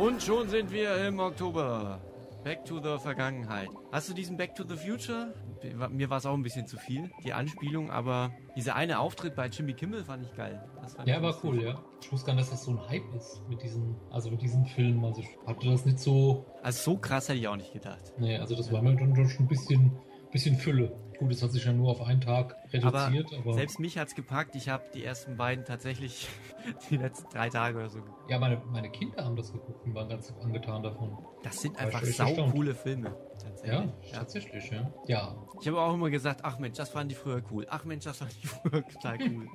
Und schon sind wir im Oktober. Back to the Vergangenheit. Hast du diesen Back to the Future? Mir war es auch ein bisschen zu viel, die Anspielung, aber dieser eine Auftritt bei Jimmy Kimmel fand ich geil. Ja, war cool, ja. Ich wusste gar nicht, dass das so ein Hype ist mit diesem Film. Also ich hatte das nicht so... Also so krass hätte ich auch nicht gedacht. Nee, also das war mir dann schon ein bisschen Fülle. Gut, es hat sich ja nur auf einen Tag reduziert, aber selbst mich hat's gepackt. Ich habe die ersten beiden tatsächlich die letzten 3 Tage oder so. Ja, meine Kinder haben das geguckt und waren ganz angetan davon. Das sind einfach saucoole Filme. Ja, tatsächlich, ja. Ja. Ich habe auch immer gesagt, ach Mensch, das fanden die früher cool. Ach Mensch, das fanden die früher total cool.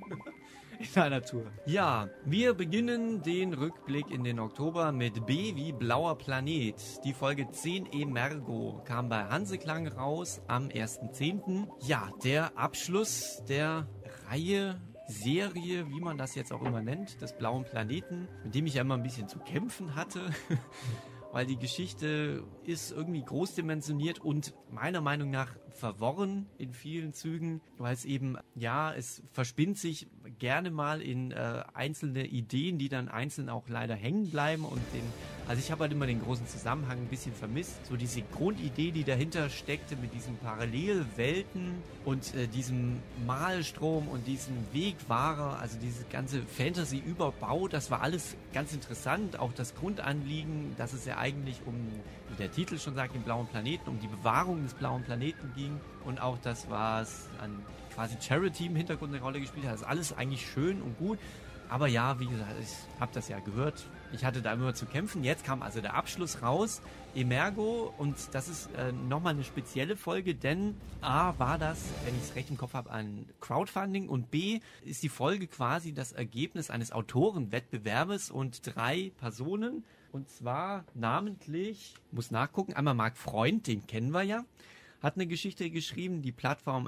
In einer Tour. Ja, wir beginnen den Rückblick in den Oktober mit B wie Blauer Planet. Die Folge 10 Emergo kam bei Hanseklang raus am 1.10. Ja, der Abschluss der Reihe, Serie, wie man das jetzt auch immer nennt, des Blauen Planeten, mit dem ich ja immer ein bisschen zu kämpfen hatte. Weil die Geschichte ist irgendwie großdimensioniert und meiner Meinung nach verworren in vielen Zügen, weil es eben, ja, es verspinnt sich gerne mal in einzelne Ideen, die dann einzeln auch leider hängen bleiben also ich habe halt immer den großen Zusammenhang ein bisschen vermisst, so diese Grundidee, die dahinter steckte mit diesen Parallelwelten und diesem Malstrom und diesem Wegwahrer, also diese ganze Fantasy-Überbau, das war alles ganz interessant, auch das Grundanliegen, dass es ja eigentlich wie der Titel schon sagt, den blauen Planeten, um die Bewahrung des blauen Planeten ging und auch das, was an quasi Charity im Hintergrund eine Rolle gespielt hat, das ist alles eigentlich schön und gut. Aber ja, wie gesagt, ich habe das ja gehört. Ich hatte da immer zu kämpfen. Jetzt kam also der Abschluss raus, Emergo, und das ist nochmal eine spezielle Folge, denn A, war das, wenn ich es recht im Kopf habe, ein Crowdfunding und B, ist die Folge quasi das Ergebnis eines Autorenwettbewerbes und 3 Personen, und zwar namentlich, muss nachgucken, einmal Marc Freund, den kennen wir ja, hat eine Geschichte geschrieben, die Plattform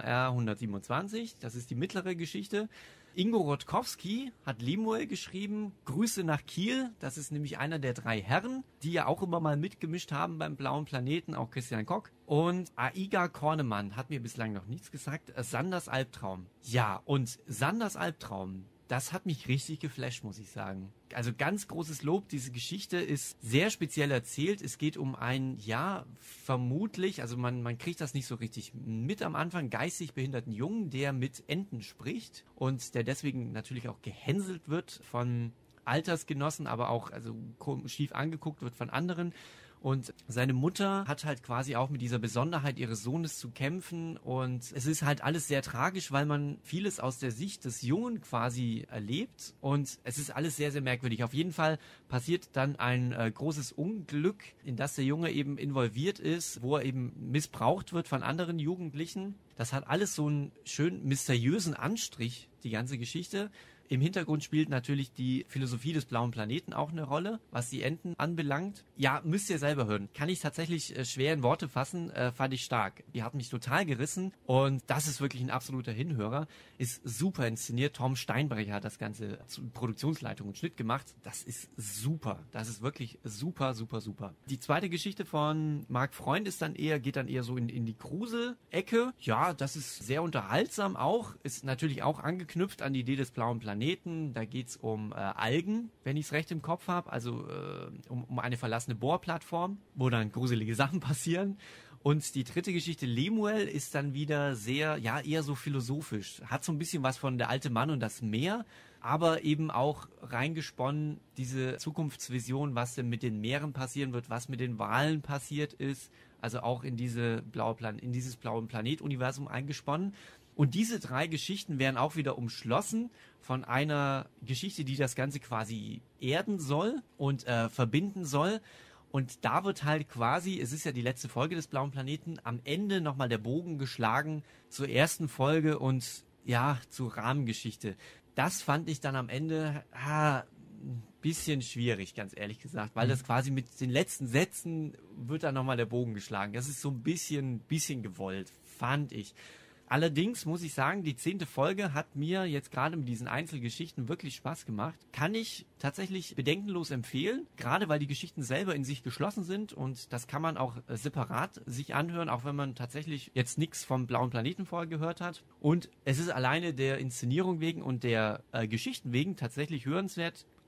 R127, das ist die mittlere Geschichte. Ingo Rutkowski hat Lemuel geschrieben, Grüße nach Kiel, das ist nämlich einer der 3 Herren, die ja auch immer mal mitgemischt haben beim Blauen Planeten, auch Christian Koch. Und Aiga Kornemann hat mir bislang noch nichts gesagt, Sanders Albtraum. Ja, und Sanders Albtraum, das hat mich richtig geflasht, muss ich sagen. Also ganz großes Lob, diese Geschichte ist sehr speziell erzählt. Es geht um einen, ja, vermutlich, also man kriegt das nicht so richtig mit am Anfang, geistig behinderten Jungen, der mit Enten spricht und der deswegen natürlich auch gehänselt wird von Altersgenossen, aber auch also schief angeguckt wird von anderen. Und seine Mutter hat halt quasi auch mit dieser Besonderheit ihres Sohnes zu kämpfen und es ist halt alles sehr tragisch, weil man vieles aus der Sicht des Jungen quasi erlebt und es ist alles sehr, sehr merkwürdig. Auf jeden Fall passiert dann ein großes Unglück, in das der Junge eben involviert ist, wo er eben missbraucht wird von anderen Jugendlichen. Das hat alles so einen schön mysteriösen Anstrich, die ganze Geschichte. Im Hintergrund spielt natürlich die Philosophie des blauen Planeten auch eine Rolle, was die Enten anbelangt. Ja, müsst ihr selber hören. Kann ich tatsächlich schwer in Worte fassen, fand ich stark. Die hat mich total gerissen und das ist wirklich ein absoluter Hinhörer. Ist super inszeniert. Tom Steinbrecher hat das Ganze zu Produktionsleitung und Schnitt gemacht. Das ist super. Das ist wirklich super, super, super. Die zweite Geschichte von Marc Freund geht dann eher so in die Grusel-Ecke. Ja, das ist sehr unterhaltsam auch. Ist natürlich auch angeknüpft an die Idee des blauen Planeten. Da geht's um Algen, wenn ich es recht im Kopf habe, also um eine verlassene Bohrplattform, wo dann gruselige Sachen passieren. Und die dritte Geschichte, Lemuel, ist dann wieder sehr, ja, eher so philosophisch. Hat so ein bisschen was von Der alte Mann und das Meer, aber eben auch reingesponnen, diese Zukunftsvision, was denn mit den Meeren passieren wird, was mit den Walen passiert ist, also auch in dieses blauen Planet-Universum eingesponnen. Und diese 3 Geschichten werden auch wieder umschlossen von einer Geschichte, die das Ganze quasi erden soll und verbinden soll. Und da wird halt quasi, es ist ja die letzte Folge des Blauen Planeten, am Ende nochmal der Bogen geschlagen zur ersten Folge und ja, zur Rahmengeschichte. Das fand ich dann am Ende ein bisschen schwierig, ganz ehrlich gesagt, weil das quasi mit den letzten Sätzen wird dann nochmal der Bogen geschlagen. Das ist so ein bisschen gewollt, fand ich. Allerdings muss ich sagen, die 10. Folge hat mir jetzt gerade mit diesen Einzelgeschichten wirklich Spaß gemacht. Kann ich tatsächlich bedenkenlos empfehlen, gerade weil die Geschichten selber in sich geschlossen sind und das kann man auch separat sich anhören, auch wenn man tatsächlich jetzt nichts vom Blauen Planeten vorher gehört hat. Und es ist alleine der Inszenierung wegen und der Geschichten wegen tatsächlich hörenswert.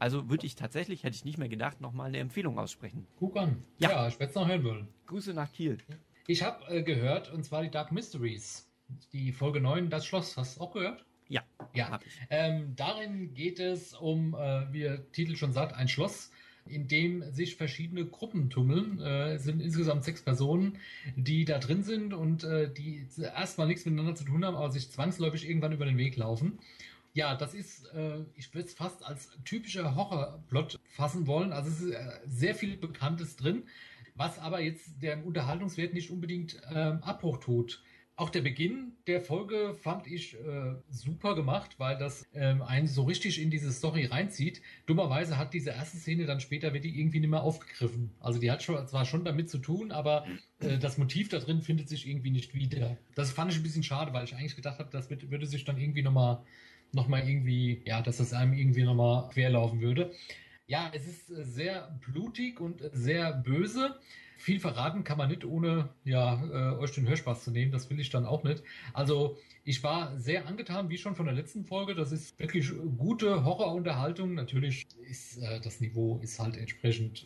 Also hätte ich nicht mehr gedacht, nochmal eine Empfehlung aussprechen. Guck an. Ja. Ja, ich werde es noch hören wollen. Grüße nach Kiel. Ich habe gehört, und zwar die Dark Mysteries. Die Folge 9, das Schloss. Hast du auch gehört? Ja, Ja. hab ich. Darin geht es um, wie der Titel schon sagt, ein Schloss, in dem sich verschiedene Gruppen tummeln. Es sind insgesamt 6 Personen, die da drin sind und die erstmal nichts miteinander zu tun haben, aber sich zwangsläufig irgendwann über den Weg laufen. Ja, das ist, ich würde es fast als typischer Horrorplot fassen wollen. Also es ist sehr viel Bekanntes drin, was aber jetzt dem Unterhaltungswert nicht unbedingt Abbruch tut. Auch der Beginn der Folge fand ich super gemacht, weil das einen so richtig in diese Story reinzieht. Dummerweise hat diese erste Szene dann später wird die irgendwie nicht mehr aufgegriffen. Also die hat zwar schon damit zu tun, aber das Motiv da drin findet sich irgendwie nicht wieder. Das fand ich ein bisschen schade, weil ich eigentlich gedacht habe, das würde sich dann irgendwie nochmal irgendwie, ja, dass das einem irgendwie nochmal querlaufen würde. Ja, es ist sehr blutig und sehr böse. Viel verraten kann man nicht, ohne euch den Hörspaß zu nehmen. Das will ich dann auch nicht. Also ich war sehr angetan, wie schon von der letzten Folge. Das ist wirklich gute Horrorunterhaltung. Natürlich ist das Niveau ist halt entsprechend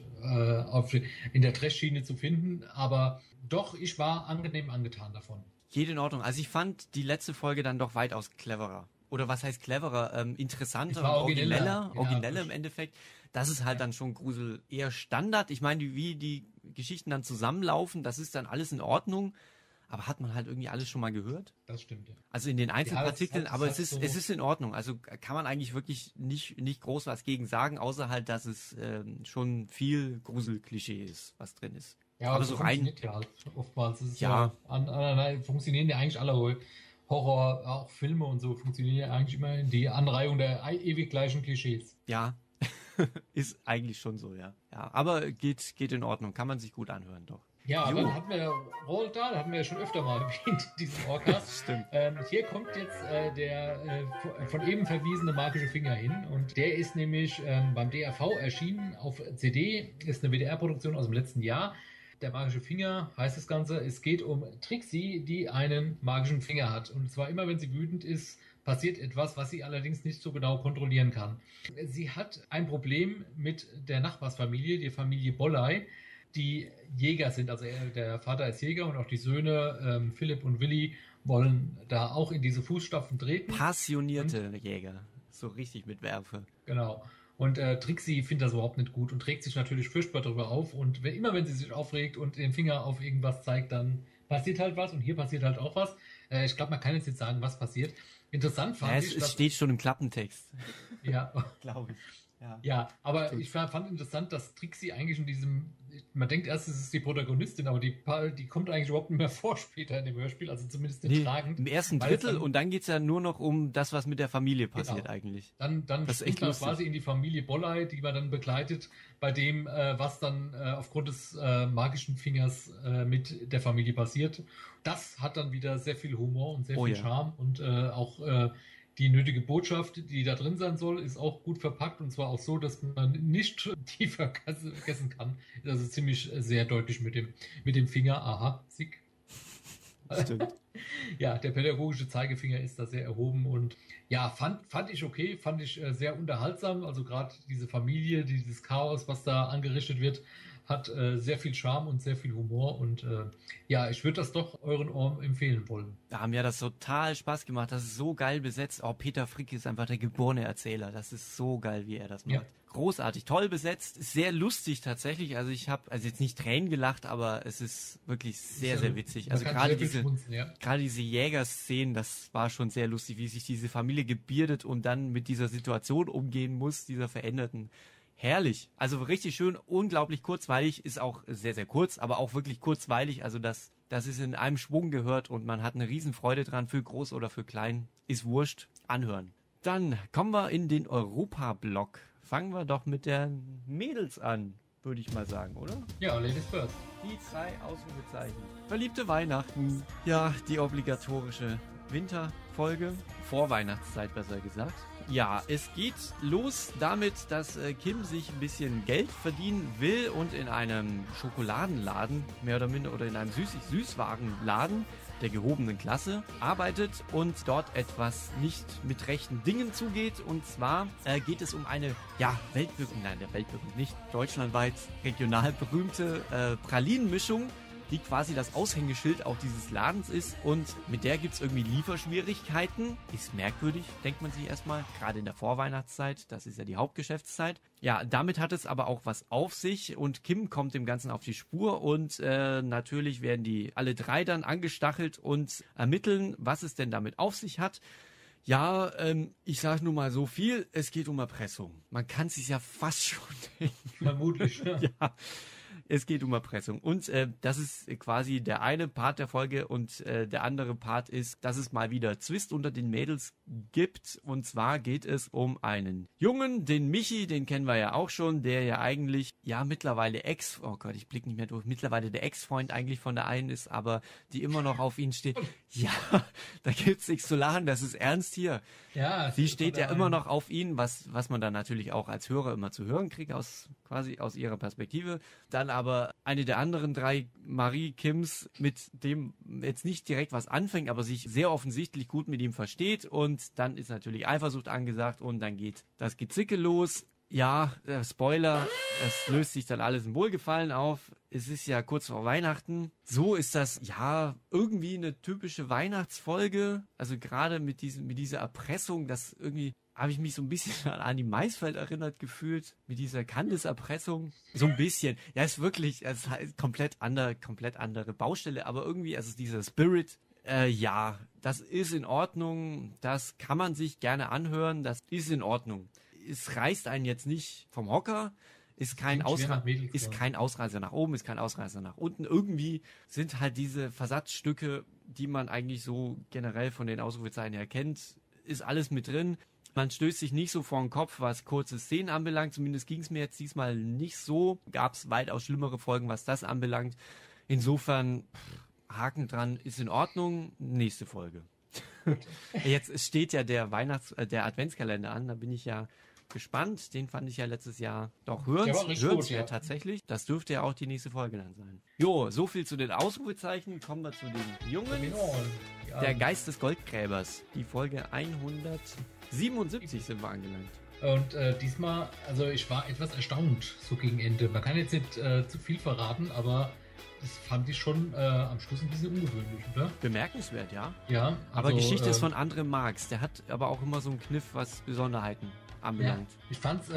in der Trash-Schiene zu finden. Aber doch, ich war angenehm angetan davon. Geht in Ordnung. Also ich fand die letzte Folge dann doch weitaus cleverer. Oder was heißt cleverer? Interessanter und origineller im Endeffekt. Das ist halt dann schon Grusel eher Standard. Ich meine, wie die Geschichten dann zusammenlaufen, das ist dann alles in Ordnung. Aber hat man halt irgendwie alles schon mal gehört? Das stimmt, ja. Also in den Einzelpartikeln, aber es ist in Ordnung. Also kann man eigentlich wirklich nicht groß was gegen sagen, außer halt, dass es schon viel Gruselklischee ist, was drin ist. Ja, aber so funktioniert ja halt oftmals. Es ist funktionieren ja eigentlich alle Horror, auch Filme und so, funktionieren ja eigentlich immer in die Anreihung der ewig gleichen Klischees. Ja, ist eigentlich schon so, ja. Ja, aber geht in Ordnung, kann man sich gut anhören, doch. Ja, dann hatten wir Roald Dahl, hatten wir ja schon öfter mal erwähnt, diesen Orcas. Stimmt. Hier kommt jetzt der von eben verwiesene magische Finger hin und der ist nämlich beim DRV erschienen auf CD, ist eine WDR-Produktion aus dem letzten Jahr. Der magische Finger heißt das Ganze. Es geht um Trixie, die einen magischen Finger hat. Und zwar immer, wenn sie wütend ist, passiert etwas, was sie allerdings nicht so genau kontrollieren kann. Sie hat ein Problem mit der Nachbarsfamilie, die Familie Bollei, die Jäger sind. Also der Vater ist Jäger und auch die Söhne Philipp und Willi wollen da auch in diese Fußstapfen treten. Passionierte Jäger. So richtig mit Werfe. Genau. Und Trixie findet das überhaupt nicht gut und trägt sich natürlich furchtbar darüber auf. Und immer wenn sie sich aufregt und den Finger auf irgendwas zeigt, dann passiert halt was. Und hier passiert halt auch was. Ich glaube, man kann jetzt nicht sagen, was passiert. Interessant fand ich. Es steht schon im Klappentext. Ja. Glaube ich. Ja, aber ich fand interessant, dass Trixie eigentlich in diesem, man denkt erst, es ist die Protagonistin, aber die kommt eigentlich überhaupt nicht mehr vor später in dem Hörspiel, also zumindest nicht tragend. Im ersten Drittel und dann geht es ja nur noch um das, was mit der Familie passiert eigentlich. Dann springt man quasi in die Familie Bollei, die man dann begleitet, bei dem, was dann aufgrund des magischen Fingers mit der Familie passiert. Das hat dann wieder sehr viel Humor und sehr viel Charme und auch die nötige Botschaft, die da drin sein soll, ist auch gut verpackt und zwar auch so, dass man nicht tiefer vergessen kann. Das ist ziemlich sehr deutlich mit dem Finger. Aha, sick. Stimmt. Ja, der pädagogische Zeigefinger ist da sehr erhoben und ja, fand ich okay, fand ich sehr unterhaltsam. Also gerade diese Familie, dieses Chaos, was da angerichtet wird, hat sehr viel Charme und sehr viel Humor und ich würde das doch euren Ohren empfehlen wollen. Ja, mir hat das total Spaß gemacht, das ist so geil besetzt. Oh, Peter Frick ist einfach der geborene Erzähler, das ist so geil, wie er das macht. Ja. Großartig, toll besetzt, sehr lustig tatsächlich, also ich habe jetzt nicht Tränen gelacht, aber es ist wirklich sehr, sehr witzig. Also gerade diese Jägerszenen, das war schon sehr lustig, wie sich diese Familie gebärdet und dann mit dieser Situation umgehen muss, dieser veränderten. Herrlich, also richtig schön, unglaublich kurzweilig, ist auch sehr, sehr kurz, aber auch wirklich kurzweilig, also das ist in einem Schwung gehört und man hat eine Riesenfreude dran, für groß oder für klein, ist wurscht, anhören. Dann kommen wir in den Europa-Block, fangen wir doch mit den Mädels an, würde ich mal sagen, oder? Ja, Ladies first. Die 3 Ausrufezeichen. Verliebte Weihnachten, ja, die obligatorische Winterfolge, Vorweihnachtszeit besser gesagt. Ja, es geht los damit, dass Kim sich ein bisschen Geld verdienen will und in einem Schokoladenladen, mehr oder minder, oder in einem Süßwarenladen, der gehobenen Klasse arbeitet und dort etwas nicht mit rechten Dingen zugeht. Und zwar geht es um eine, weltberühmt nicht, deutschlandweit regional berühmte Pralinenmischung, die quasi das Aushängeschild auch dieses Ladens ist, und mit der gibt's irgendwie Lieferschwierigkeiten. Ist merkwürdig, denkt man sich erstmal, gerade in der Vorweihnachtszeit, das ist ja die Hauptgeschäftszeit. Ja, damit hat es aber auch was auf sich, und Kim kommt dem Ganzen auf die Spur, und natürlich werden die alle drei dann angestachelt und ermitteln, was es denn damit auf sich hat. Ja, ich sage nur mal so viel, es geht um Erpressung. Man kann es sich ja fast schon denken. Vermutlich, ja. Ja. Es geht um Erpressung. Und das ist quasi der eine Part der Folge, und der andere Part ist, dass es mal wieder Zwist unter den Mädels gibt. Und zwar geht es um einen Jungen, den Michi, den kennen wir ja auch schon, der ja eigentlich, mittlerweile ich blicke nicht mehr durch, mittlerweile der Ex-Freund eigentlich von der einen ist, aber die immer noch auf ihn steht. Ja, da gibt's nichts zu lachen, das ist ernst hier. Ja, sie steht ja immer noch auf ihn, was man dann natürlich auch als Hörer immer zu hören kriegt, quasi aus ihrer Perspektive. Dann aber eine der anderen drei, Marie Kims, mit dem jetzt nicht direkt was anfängt, aber sich sehr offensichtlich gut mit ihm versteht, und dann ist natürlich Eifersucht angesagt, und dann geht das Gezicke los. Ja, Spoiler, es löst sich dann alles in Wohlgefallen auf. Es ist ja kurz vor Weihnachten. So ist das, irgendwie eine typische Weihnachtsfolge. Also gerade mit dieser Erpressung, das irgendwie habe ich mich so ein bisschen an Anni Maisfeld erinnert gefühlt, mit dieser Candice-Erpressung. So ein bisschen. Ja, ist wirklich, es ist halt komplett andere Baustelle, aber irgendwie, also dieser Spirit, das ist in Ordnung, das kann man sich gerne anhören, das ist in Ordnung. Es reißt einen jetzt nicht vom Hocker, ist kein Ausreißer nach oben, ist kein Ausreißer nach unten. Irgendwie sind halt diese Versatzstücke, die man eigentlich so generell von den Ausrufezeichen her kennt, ist alles mit drin. Man stößt sich nicht so vor den Kopf, was kurze Szenen anbelangt. Zumindest ging es mir jetzt diesmal nicht so. Gab es weitaus schlimmere Folgen, was das anbelangt. Insofern, Haken dran, ist in Ordnung. Nächste Folge. Jetzt steht ja der Adventskalender an. Da bin ich ja gespannt. Den fand ich ja letztes Jahr doch hörenswert tatsächlich. Das dürfte ja auch die nächste Folge dann sein. Jo, so viel zu den Ausrufezeichen. Kommen wir zu den Jungen. Der Geist des Goldgräbers. Die Folge 177 sind wir angelangt. Und diesmal, also ich war etwas erstaunt, so gegen Ende. Man kann jetzt nicht zu viel verraten, aber das fand ich schon am Schluss ein bisschen ungewöhnlich, oder? Bemerkenswert, ja. Ja. Also, aber Geschichte ist von André Marx. Der hat aber auch immer so einen Kniff, was Besonderheiten anbelangt. Ja, ich fand's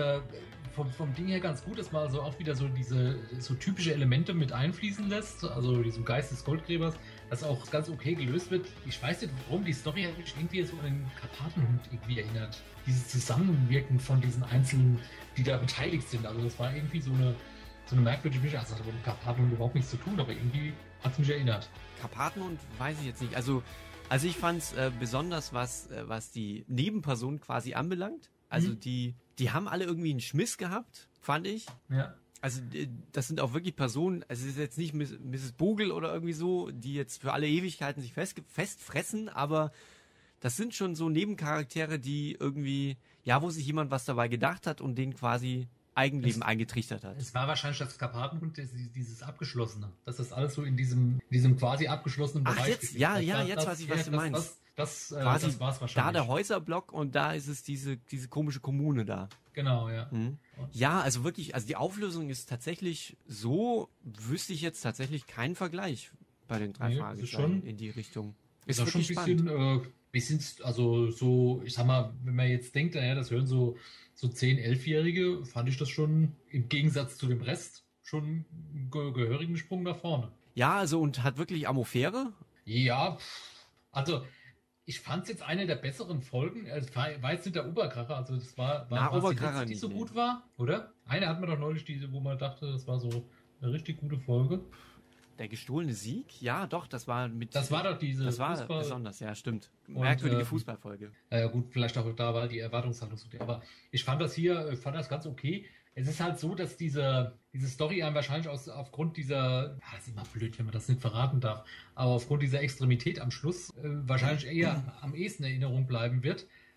vom Ding her ganz gut, dass man also auch wieder so diese so typische Elemente mit einfließen lässt, also diesem Geist des Goldgräbers, das auch ganz okay gelöst wird. Ich weiß nicht, warum die Story hat mich irgendwie so an den Karpatenhund irgendwie erinnert. Dieses Zusammenwirken von diesen Einzelnen, die da beteiligt sind. Also das war irgendwie so eine merkwürdige Mischung. Also das hat mit dem Karpatenhund überhaupt nichts zu tun, aber irgendwie hat es mich erinnert. Karpatenhund weiß ich jetzt nicht. Also ich fand's besonders, was die Nebenpersonen quasi anbelangt. Also die haben alle irgendwie einen Schmiss gehabt, fand ich. Ja. Also das sind auch wirklich Personen, also es ist jetzt nicht Mrs. Bogle oder irgendwie so, die jetzt für alle Ewigkeiten sich festfressen, aber das sind schon so Nebencharaktere, die irgendwie, wo sich jemand was dabei gedacht hat und denen quasi Eigenleben eingetrichtert hat. Es war wahrscheinlich das Karpatenhund, dieses Abgeschlossene, dass das alles so in diesem quasi abgeschlossenen Bereich ist. Jetzt weiß ich, was du meinst. Das war's wahrscheinlich. Da der Häuserblock, und da ist es diese komische Kommune da. Genau, ja. Ja, also wirklich, also die Auflösung ist tatsächlich so, wüsste ich jetzt tatsächlich keinen Vergleich bei den drei Fragezeichen in die Richtung. Ist schon ein bisschen, also so, ich sag mal, wenn man jetzt denkt, das hören so 10-, 11-Jährige, fand ich das schon im Gegensatz zu dem Rest schon einen gehörigen Sprung nach vorne. Ja, also und hat wirklich Atmosphäre? Ja, also ich fand es jetzt eine der besseren Folgen. Es war jetzt nicht der Oberkracher, also das war Oberkracher die so gut war, oder? Eine hatten wir doch neulich, wo man dachte, das war so eine richtig gute Folge. Der gestohlene Sieg? Ja, doch, das war doch diese Das war besonders, ja, stimmt. Merkwürdige Fußballfolge. Gut, vielleicht auch da war die Erwartungshaltung so. Aber ich fand das ganz okay. Es ist halt so, dass diese Story einem wahrscheinlich aufgrund dieser, das ist immer blöd, wenn man das nicht verraten darf, aber aufgrund dieser Extremität am Schluss wahrscheinlich eher am ehesten in Erinnerung bleiben wird.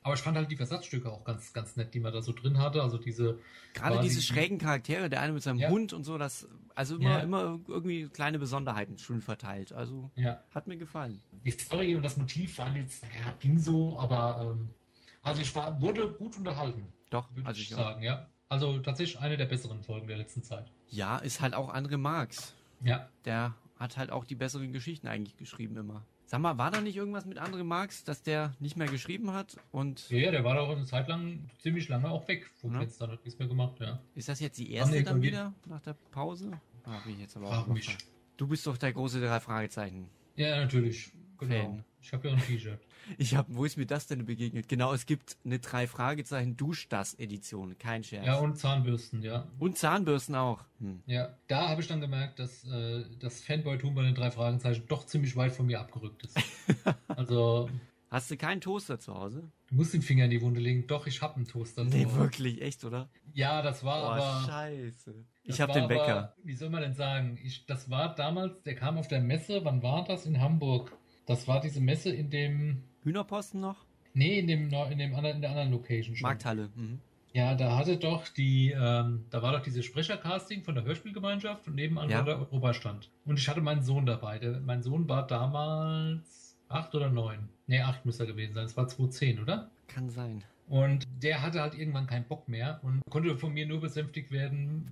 Aber ich fand halt die Versatzstücke auch ganz, ganz nett, die man da so drin hatte. Also diese Gerade quasi diese schrägen Charaktere, der eine mit seinem Ja. Hund und so, das, also immer irgendwie kleine Besonderheiten schön verteilt. Also Ja. hat mir gefallen. Die Story und das Motiv waren jetzt, ging so, aber also wurde gut unterhalten, Doch, würde also ich ich auch. sagen, ja. Also tatsächlich eine der besseren Folgen der letzten Zeit. Ja, ist halt auch André Marx. Ja. Der hat halt auch die besseren Geschichten eigentlich geschrieben immer. Sag mal, war da nicht irgendwas mit André Marx, dass der nicht mehr geschrieben hat? Und Ja, der war doch eine Zeit lang, ziemlich lange auch weg vom Ja. Fenster, hat nichts mehr gemacht, ja. ist das jetzt die erste nee, dann von wieder nach der Pause? Bin ich jetzt aber Frag auch mich. überfragt. Du bist doch der große 3 Fragezeichen. Ja, natürlich. Genau. Fan. Ich habe ja auch ein T-Shirt. Wo ist mir das denn begegnet? Genau, es gibt eine 3 Fragezeichen Duschdas-Edition, kein Scherz. Ja, und Zahnbürsten, ja. Und Zahnbürsten auch. Ja, da habe ich dann gemerkt, dass das Fanboy-Tum bei den 3 Fragezeichen doch ziemlich weit von mir abgerückt ist. Also, Hast du keinen Toaster zu Hause? du musst den Finger in die Wunde legen. Doch, ich habe einen Toaster. Nee, zu Hause. wirklich, echt, oder? Ja, das war aber... scheiße. Das Ich habe war den Bäcker. Aber, wie soll man denn sagen? Das war damals, der kam auf der Messe, wann war das? In Hamburg. Das war diese Messe in dem... Hühnerposten noch? Nee, in der anderen Location schon. Markthalle. Mhm. Ja, da hatte doch da war doch dieses Sprechercasting von der Hörspielgemeinschaft und nebenan Ja. war der Europastand. Und ich hatte meinen Sohn dabei. Mein Sohn war damals 8 oder 9. Nee, 8 müsste er gewesen sein. Es war 2010, oder? Kann sein. Und der hatte halt irgendwann keinen Bock mehr und konnte von mir nur besänftigt werden,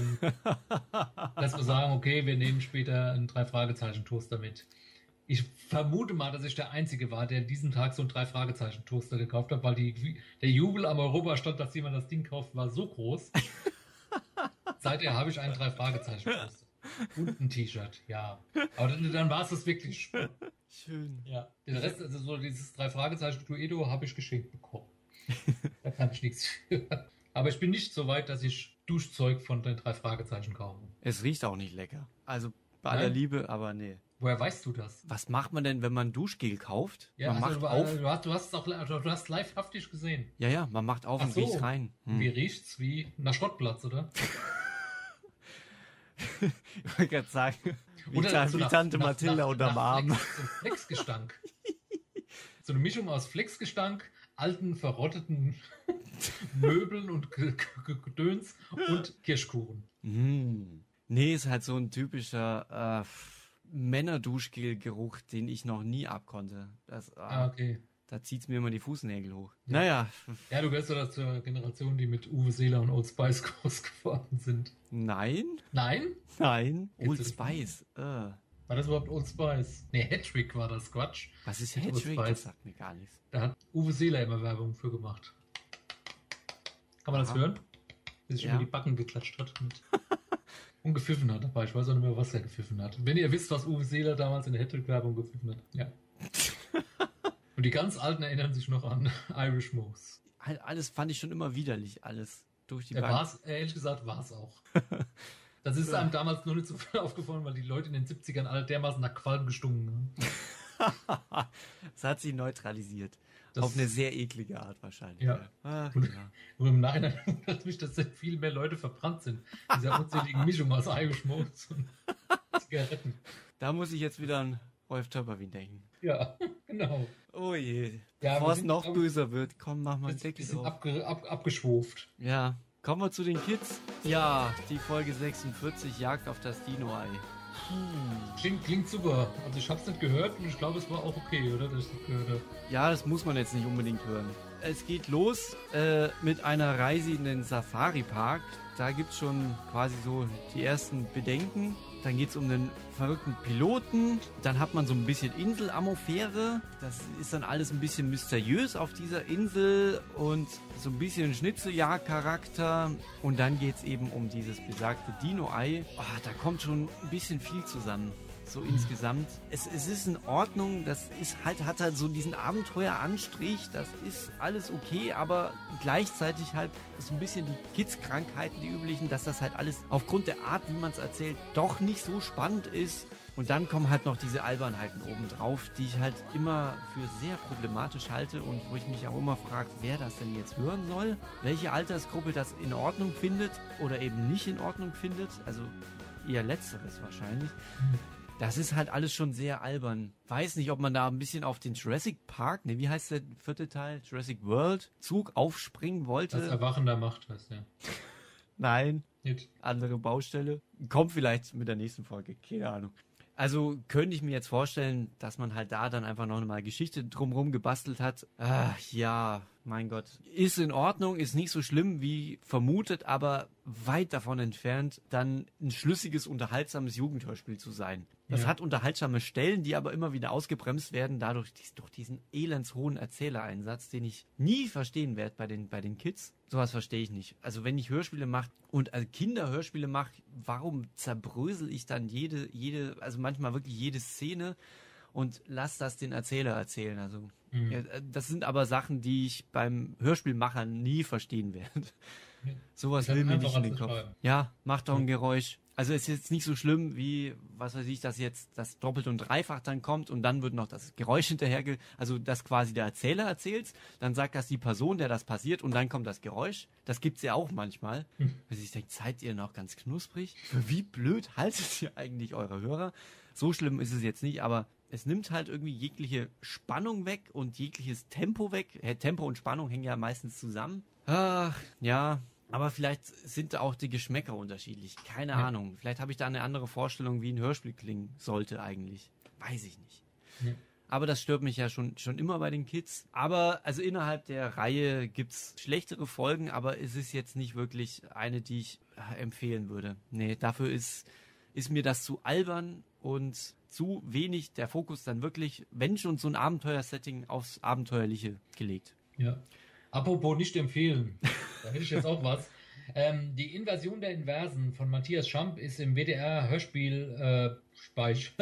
dass wir sagen, okay, wir nehmen später einen 3-Fragezeichen-Toaster mit. Ich vermute mal, dass ich der Einzige war, der diesen Tag so einen 3-Fragezeichen-Toaster gekauft hat, weil der Jubel am Europastand, dass jemand das Ding kauft, war so groß. Seither habe ich einen 3-Fragezeichen-Toaster. Und ein T-Shirt, ja. Aber dann war es das wirklich. Schön. Ja. Den Rest, also so dieses 3-Fragezeichen-Cluedo habe ich geschenkt bekommen. Da kann ich nichts für. Aber ich bin nicht so weit, dass ich Duschzeug von den 3 Fragezeichen kaufe. Es riecht auch nicht lecker. Also bei aller Nein? Liebe, aber nee. Woher weißt du das? Was macht man denn, wenn man Duschgel kauft? Ja, man also macht auf. du hast es auch du hast livehaftig gesehen. Ja, man macht auf Ach und so. riecht rein. Wie riecht's? Wie nach Schrottplatz, oder? Ich wollte gerade sagen, wie, Oder so wie Tante Mathilda unterm Arm. So ein Flexgestank. So eine Mischung aus Flexgestank, alten, verrotteten Möbeln und Gedöns und Kirschkuchen. Nee, ist halt so ein typischer Männerduschgel-Geruch, den ich noch nie abkonnte. Okay. Da zieht's mir immer die Fußnägel hoch. Ja. Naja. Ja, du gehörst ja zur Generation, die mit Uwe Seeler und Old Spice groß geworden sind. Nein? Nein? Nein. Jetzt Old ist- Spice. War das überhaupt Old Spice? Nee, Hedwig war das, Quatsch. Was ist Old Hedwig? Spice. Das sagt mir gar nichts. Da hat Uwe Seeler immer Werbung für gemacht. Kann man das Aha. hören? Wie sich Ja. über die Backen geklatscht hat und gepfiffen hat dabei. Ich weiß auch nicht mehr, was er gepfiffen hat. Wenn ihr wisst, was Uwe Seeler damals in der Hedwig-Werbung gepfiffen hat. Ja. Und die ganz Alten erinnern sich noch an Irish Moose. Alles fand ich schon immer widerlich. Alles durch die Ja, Bank. ehrlich gesagt, war es auch. Das ist einem damals nur nicht so viel aufgefallen, weil die Leute in den 70ern alle dermaßen nach Qualm gestunken haben. Das hat sie neutralisiert. Das- Auf eine sehr eklige Art wahrscheinlich. Ja. Ach, Und- ja. Und im Nachhinein wundert mich, dass sehr viel mehr Leute verbrannt sind. Dieser unzähligen Mischung aus Irish Moose und Zigaretten. Da muss ich jetzt wieder an Rolf Töpperwien denken. Ja, genau. Oh je. Ja, Bevor wir es sind, noch glaub ich, böser wird, komm, mach mal einen Ein Deckel bisschen drauf. abgeschwuft. Ja, kommen wir zu den Kids. Ja, die Folge 46, Jagd auf das Dino-Ei. Klingt super. Also ich hab's nicht gehört und ich glaube, es war auch okay, oder? Dass ich das gehört habe. Ja, das muss man jetzt nicht unbedingt hören. Es geht los mit einer Reise in den Safari-Park. Da gibt es schon quasi so die ersten Bedenken. Dann geht es um den verrückten Piloten. Dann hat man so ein bisschen Inselamofäre. Das ist dann alles ein bisschen mysteriös auf dieser Insel und so ein bisschen Schnitzeljagd-Charakter. Und dann geht es eben um dieses besagte Dino-Ei. Oh, da kommt schon ein bisschen viel zusammen. So insgesamt. Es ist in Ordnung, das ist hat halt so diesen Abenteueranstrich, das ist alles okay, aber gleichzeitig halt so ein bisschen die Kids-Krankheiten, die üblichen, dass das halt alles aufgrund der Art, wie man es erzählt, doch nicht so spannend ist. Und dann kommen halt noch diese Albernheiten obendrauf, die ich halt immer für sehr problematisch halte und wo ich mich auch immer frage, wer das denn jetzt hören soll, welche Altersgruppe das in Ordnung findet oder eben nicht in Ordnung findet, also eher letzteres wahrscheinlich. Das ist halt alles schon sehr albern. Weiß nicht, ob man da ein bisschen auf den Jurassic Park, ne, wie heißt der 4. Teil? Jurassic World Zug aufspringen wollte. Das Erwachen der Macht heißt der. Nein, Nicht. andere Baustelle. Kommt vielleicht mit der nächsten Folge, keine Ahnung. Also könnte ich mir jetzt vorstellen, dass man halt da dann einfach noch mal Geschichte drumherum gebastelt hat. Ach ja, mein Gott. Ist in Ordnung, ist nicht so schlimm wie vermutet, aber weit davon entfernt, dann ein schlüssiges, unterhaltsames Jugendhörspiel zu sein. Das hat unterhaltsame Stellen, die aber immer wieder ausgebremst werden, dadurch durch diesen elendshohen Erzählereinsatz, den ich nie verstehen werde bei den Kids. Sowas verstehe ich nicht. Also wenn ich Hörspiele mache und als Kinderhörspiele mache, warum zerbrösel ich dann also manchmal wirklich jede Szene und lass das den Erzähler erzählen. Also ja, das sind aber Sachen, die ich beim Hörspielmacher nie verstehen werde. Sowas will mir nicht in den Kopf. Ja, macht doch ein Geräusch. Also ist jetzt nicht so schlimm wie, was weiß ich, dass jetzt das doppelt und dreifach dann kommt und dann wird noch das Geräusch hinterher, also dass quasi der Erzähler erzählt, dann sagt das die Person, der das passiert und dann kommt das Geräusch. Das gibt's ja auch manchmal. Also ich denke, seid ihr noch ganz knusprig? Für wie blöd haltet ihr eigentlich eure Hörer? So schlimm ist es jetzt nicht, aber es nimmt halt irgendwie jegliche Spannung weg und jegliches Tempo weg. Tempo und Spannung hängen ja meistens zusammen. Ach, ja. Aber vielleicht sind auch die Geschmäcker unterschiedlich. Keine Ahnung. Vielleicht habe ich da eine andere Vorstellung, wie ein Hörspiel klingen sollte eigentlich. Weiß ich nicht. Ja. Aber das stört mich ja schon immer bei den Kids. Aber also innerhalb der Reihe gibt's schlechtere Folgen, aber es ist jetzt nicht wirklich eine, die ich empfehlen würde. Nee, dafür ist mir das zu albern und zu wenig der Fokus dann wirklich, wenn schon so ein Abenteuersetting, aufs Abenteuerliche gelegt. Ja. Apropos nicht empfehlen, da hätte ich jetzt auch was. Die Invasion der Inversen von Matthias Schamp ist im WDR Hörspiel Speicher.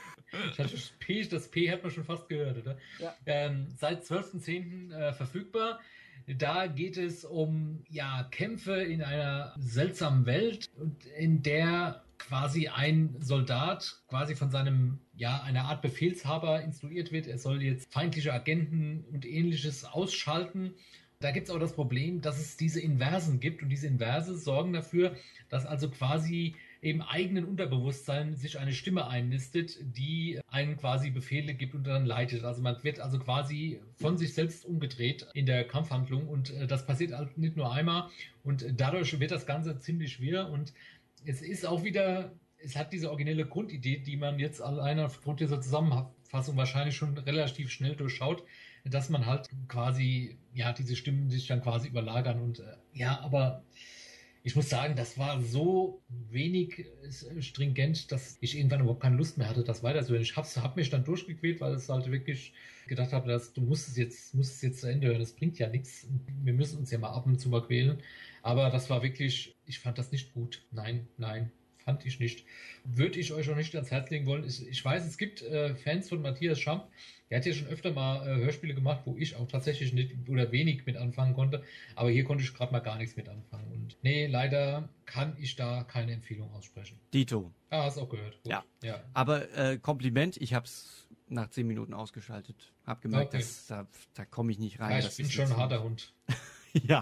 Das P hat man schon fast gehört, oder? Ja. Seit 12.10. Verfügbar. Da geht es um Kämpfe in einer seltsamen Welt, in der quasi ein Soldat quasi von seinem, einer Art Befehlshaber instruiert wird. Er soll jetzt feindliche Agenten und Ähnliches ausschalten. Da gibt es auch das Problem, dass es diese Inversen gibt und diese Inverse sorgen dafür, dass also quasi im eigenen Unterbewusstsein sich eine Stimme einnistet, die einen quasi Befehle gibt und dann leitet. Also man wird also quasi von sich selbst umgedreht in der Kampfhandlung und das passiert halt nicht nur einmal und dadurch wird das Ganze ziemlich wirr und es ist auch wieder, es hat diese originelle Grundidee, die man jetzt alleine aufgrund dieser Zusammenfassung wahrscheinlich schon relativ schnell durchschaut, dass man halt quasi, diese Stimmen sich dann quasi überlagern und aber ich muss sagen, das war so wenig stringent, dass ich irgendwann überhaupt keine Lust mehr hatte, das weiterzuhören. Ich hab mich dann durchgequält, weil es halt wirklich gedacht habe, dass du musst es jetzt zu Ende hören. Das bringt ja nichts. Wir müssen uns ja mal ab und zu mal quälen. Aber das war wirklich, ich fand das nicht gut. Nein, fand ich nicht. Würde ich euch auch nicht ans Herz legen wollen. Ich weiß, es gibt Fans von Matthias Schamp. Der hat ja schon öfter mal Hörspiele gemacht, wo ich auch tatsächlich nicht oder wenig mit anfangen konnte. Aber hier konnte ich gerade mal gar nichts mit anfangen. Und nee, leider kann ich da keine Empfehlung aussprechen. Dito. Ah, hast auch gehört. Gut. Ja. Aber Kompliment, ich habe es nach 10 Minuten ausgeschaltet. Hab gemerkt, dass da komme ich nicht rein. Ich bin schon ein harter Hund. Ja.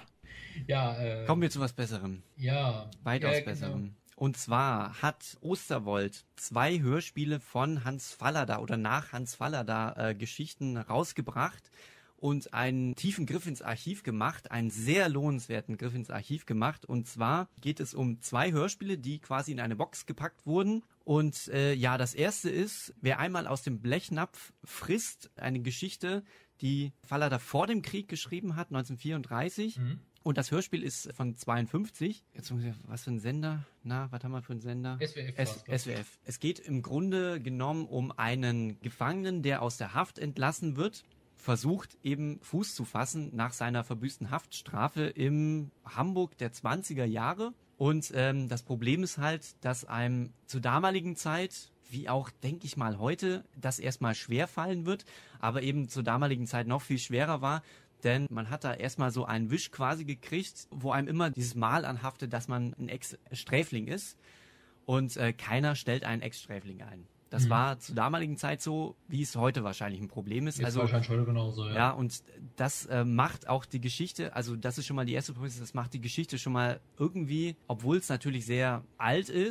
Kommen wir zu was Besserem. Ja. Weitaus Besserem. Genau. Und zwar hat Osterwold 2 Hörspiele von Hans Fallada oder nach Hans Fallada Geschichten rausgebracht und einen tiefen Griff ins Archiv gemacht, einen sehr lohnenswerten Griff ins Archiv gemacht. Und zwar geht es um 2 Hörspiele, die quasi in eine Box gepackt wurden. Und das erste ist, wer einmal aus dem Blechnapf frisst, eine Geschichte, die Fallada vor dem Krieg geschrieben hat, 1934. Mhm. Und das Hörspiel ist von 52. Jetzt was für ein Sender? Was haben wir für einen Sender? SWF. Es geht im Grunde genommen um einen Gefangenen, der aus der Haft entlassen wird, versucht eben Fuß zu fassen nach seiner verbüßten Haftstrafe im Hamburg der 20er Jahre. Und das Problem ist halt, dass einem zur damaligen Zeit, wie auch, denke ich mal, heute, das erstmal schwer fallen wird, aber eben zur damaligen Zeit noch viel schwerer war, denn man hat da erstmal so einen Wisch quasi gekriegt, wo einem immer dieses Mal anhaftet, dass man ein Ex-Sträfling ist und keiner stellt einen Ex-Sträfling ein. Das war zur damaligen Zeit so, wie es heute wahrscheinlich ein Problem ist. Jetzt wahrscheinlich heute genauso, ja. Ja, und das macht auch die Geschichte, also das ist schon mal die erste Prämisse, das macht die Geschichte schon mal irgendwie, obwohl es natürlich sehr alt ist,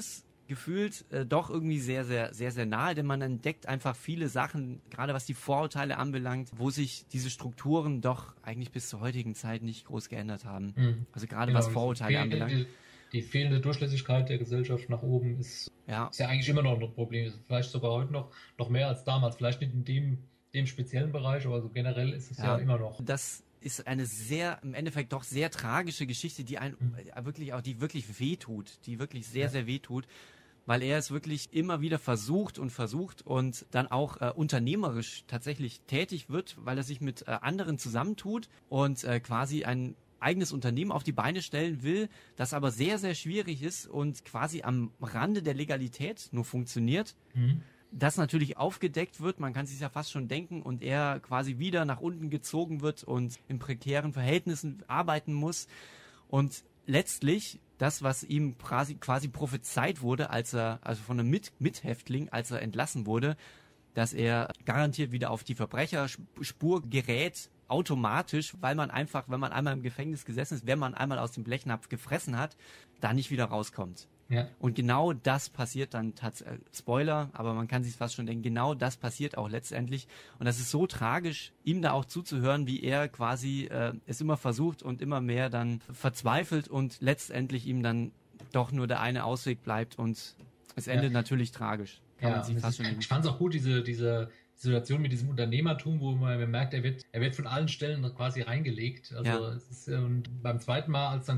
gefühlt doch irgendwie sehr, sehr, sehr, sehr nahe, denn man entdeckt einfach viele Sachen, gerade was die Vorurteile anbelangt, wo sich diese Strukturen doch eigentlich bis zur heutigen Zeit nicht groß geändert haben. Also gerade was Vorurteile anbelangt. Die fehlende Durchlässigkeit der Gesellschaft nach oben ist ja eigentlich immer noch ein Problem. Vielleicht sogar heute noch mehr als damals. Vielleicht nicht in dem speziellen Bereich, aber so generell ist es ja immer noch. Das ist eine sehr, im Endeffekt doch sehr tragische Geschichte, die die wirklich wehtut, die wirklich sehr, sehr wehtut, weil er es wirklich immer wieder versucht und dann auch unternehmerisch tatsächlich tätig wird, weil er sich mit anderen zusammentut und quasi ein eigenes Unternehmen auf die Beine stellen will, das aber sehr, sehr schwierig ist und quasi am Rande der Legalität nur funktioniert. Das natürlich aufgedeckt wird, man kann sich ja fast schon denken, und er quasi wieder nach unten gezogen wird und in prekären Verhältnissen arbeiten muss. Und letztlich das, was ihm quasi prophezeit wurde, also von einem Mithäftling, als er entlassen wurde, dass er garantiert wieder auf die Verbrecherspur gerät, automatisch, weil man einfach, wenn man einmal im Gefängnis gesessen ist, wenn man einmal aus dem Blechnapf gefressen hat, da nicht wieder rauskommt. Ja. Und genau das passiert dann, Spoiler, aber man kann sich fast schon denken, genau das passiert auch letztendlich. Und das ist so tragisch, ihm da auch zuzuhören, wie er quasi es immer versucht und immer mehr dann verzweifelt und letztendlich ihm dann doch nur der eine Ausweg bleibt und es endet natürlich tragisch. Ich fand es auch gut, diese Situation mit diesem Unternehmertum, wo man merkt, er wird von allen Stellen quasi reingelegt. Also es ist, und beim zweiten Mal, als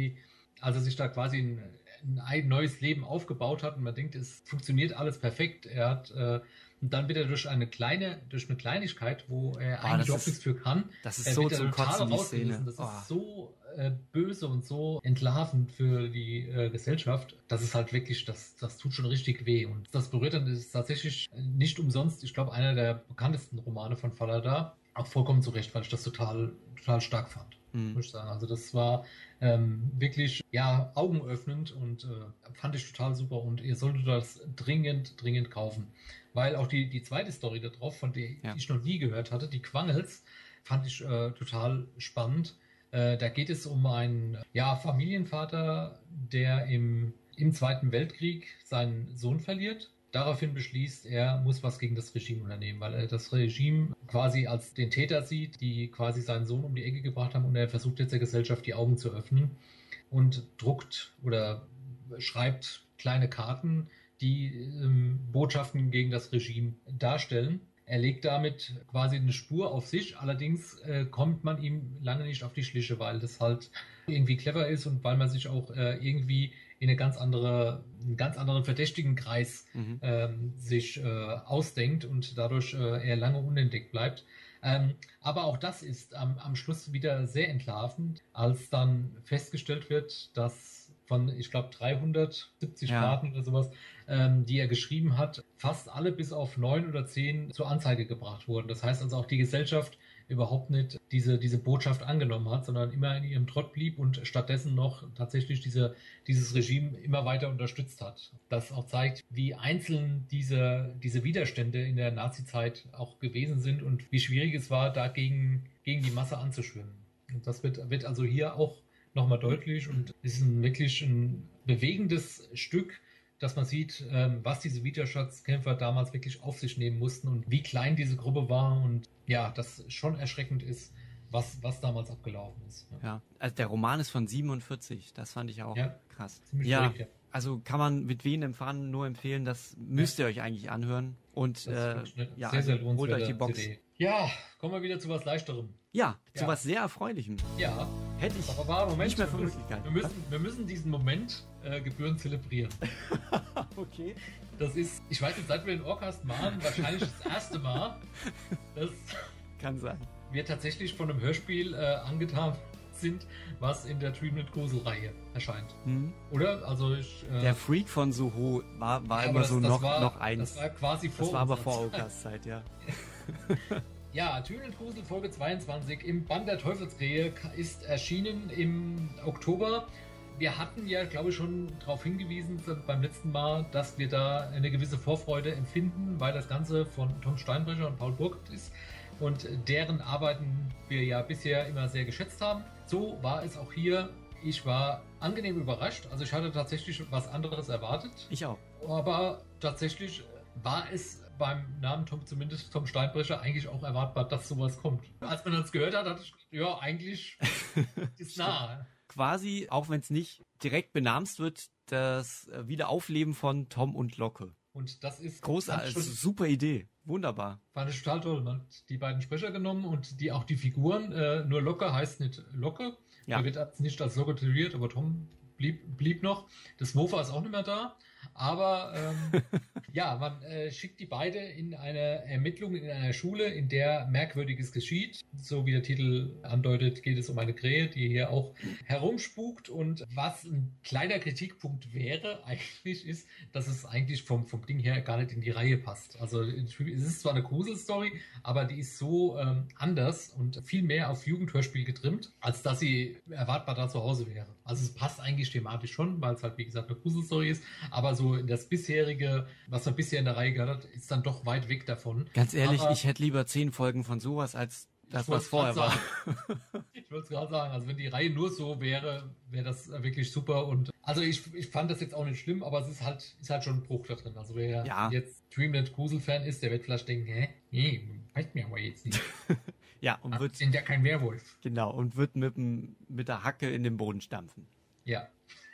er sich da quasi ein neues Leben aufgebaut hat und man denkt, es funktioniert alles perfekt. Und dann wird er durch eine Kleinigkeit, wo er eigentlich überhaupt nichts für kann, das ist so zum Kotzen, die Szene. Das ist so böse und so entlarvend für die Gesellschaft, dass es halt wirklich, das tut schon richtig weh. Und das berührt dann, ist tatsächlich nicht umsonst, ich glaube, einer der bekanntesten Romane von Fallada. Auch vollkommen zu Recht, weil ich das total stark fand, muss ich sagen. Also das war wirklich augenöffnend und fand ich total super, und ihr solltet das dringend kaufen. Weil auch die zweite Story da drauf, von der ich noch nie gehört hatte, die Quangels, fand ich total spannend. Da geht es um einen Familienvater, der im Zweiten Weltkrieg seinen Sohn verliert. Daraufhin beschließt, er muss was gegen das Regime unternehmen, weil er das Regime quasi als den Täter sieht, die quasi seinen Sohn um die Ecke gebracht haben, und er versucht jetzt der Gesellschaft die Augen zu öffnen und druckt oder schreibt kleine Karten, die Botschaften gegen das Regime darstellen. Er legt damit quasi eine Spur auf sich, allerdings kommt man ihm lange nicht auf die Schliche, weil das halt irgendwie clever ist und weil man sich auch irgendwie in einen ganz anderen verdächtigen Kreis sich ausdenkt und dadurch eher lange unentdeckt bleibt. Aber auch das ist am Schluss wieder sehr entlarvend, als dann festgestellt wird, dass von, ich glaube, 370 Karten oder sowas, die er geschrieben hat, fast alle bis auf 9 oder 10 zur Anzeige gebracht wurden. Das heißt also auch die Gesellschaft überhaupt nicht diese Botschaft angenommen hat, sondern immer in ihrem Trott blieb und stattdessen noch tatsächlich dieses Regime immer weiter unterstützt hat. Das auch zeigt, wie einzeln diese Widerstände in der Nazi-Zeit auch gewesen sind und wie schwierig es war, dagegen gegen die Masse anzuschwimmen. Und das wird also hier auch nochmal deutlich und ist wirklich ein bewegendes Stück, dass man sieht, was diese Widerstandskämpfer damals wirklich auf sich nehmen mussten und wie klein diese Gruppe war, und ja, das schon erschreckend ist, was damals abgelaufen ist. Ja, also der Roman ist von 47, das fand ich auch krass. Ziemlich verrückt, also kann man mit Wehen empfangen nur empfehlen, das müsst ihr euch eigentlich anhören, und sehr, sehr holt euch die Box. CD. Ja, kommen wir wieder zu was Leichterem. Ja, zu was sehr Erfreulichem. Ja. Hätte ich Moment, nicht mehr für Möglichkeit. Wir müssen diesen Moment gebührend zelebrieren. Okay. Das ist, ich weiß nicht, seit wir den Orcast machen, wahrscheinlich das erste Mal, dass kann sein. Wir tatsächlich von einem Hörspiel angetan sind, was in der Dreamnet-Grusel-Reihe erscheint. Oder? Also der Freak von Soho war immer so noch eins. Das war quasi vor. Das war aber vor Orcast-Zeit, ja. Ja, Dreamnet Grusel Folge 22 im Band der Teufelsrehe ist erschienen im Oktober. Wir hatten ja, glaube ich, schon darauf hingewiesen beim letzten Mal, dass wir da eine gewisse Vorfreude empfinden, weil das Ganze von Tom Steinbrecher und Paul Burkert ist und deren Arbeiten wir ja bisher immer sehr geschätzt haben. So war es auch hier. Ich war angenehm überrascht. Also ich hatte tatsächlich was anderes erwartet. Ich auch. Aber tatsächlich war es beim Namen Tom, zumindest Tom Steinbrecher, eigentlich auch erwartbar, dass sowas kommt. Als man das gehört hat, hatte ich gedacht, ja, eigentlich ist nah. Quasi, auch wenn es nicht direkt benamst wird, das Wiederaufleben von Tom und Locke. Und das ist großartig, super Idee, wunderbar. Fand ich total toll. Man hat die beiden Sprecher genommen und auch die Figuren. Nur Locke heißt nicht Locke. Ja. Er wird nicht als Locke tituliert, aber Tom blieb noch. Das Mofa ist auch nicht mehr da. Aber ja, man schickt die beide in eine Ermittlung in einer Schule, in der Merkwürdiges geschieht. So wie der Titel andeutet, geht es um eine Krähe, die hier auch herumspukt. Und was ein kleiner Kritikpunkt wäre eigentlich, ist, dass es eigentlich vom Ding her gar nicht in die Reihe passt. Also es ist zwar eine Gruselstory, aber die ist so anders und viel mehr auf Jugendhörspiel getrimmt, als dass sie erwartbar da zu Hause wäre. Also es passt eigentlich thematisch schon, weil es halt wie gesagt eine Gruselstory ist, aber so in das bisherige, was man bisher in der Reihe gehört hat, ist dann doch weit weg davon. Ganz ehrlich, ich hätte lieber 10 Folgen von sowas als das, was vorher war. Ich wollte es gerade sagen, also wenn die Reihe nur so wäre, wäre das wirklich super. Und also ich fand das jetzt auch nicht schlimm, aber es ist halt schon ein Bruch da drin. Also wer jetzt Dreamland Grusel-Fan ist, der wird vielleicht denken, nee, passt mir aber jetzt nicht. Ja, und sind ja kein Werwolf. Genau, und wird mit der Hacke in den Boden stampfen. Ja.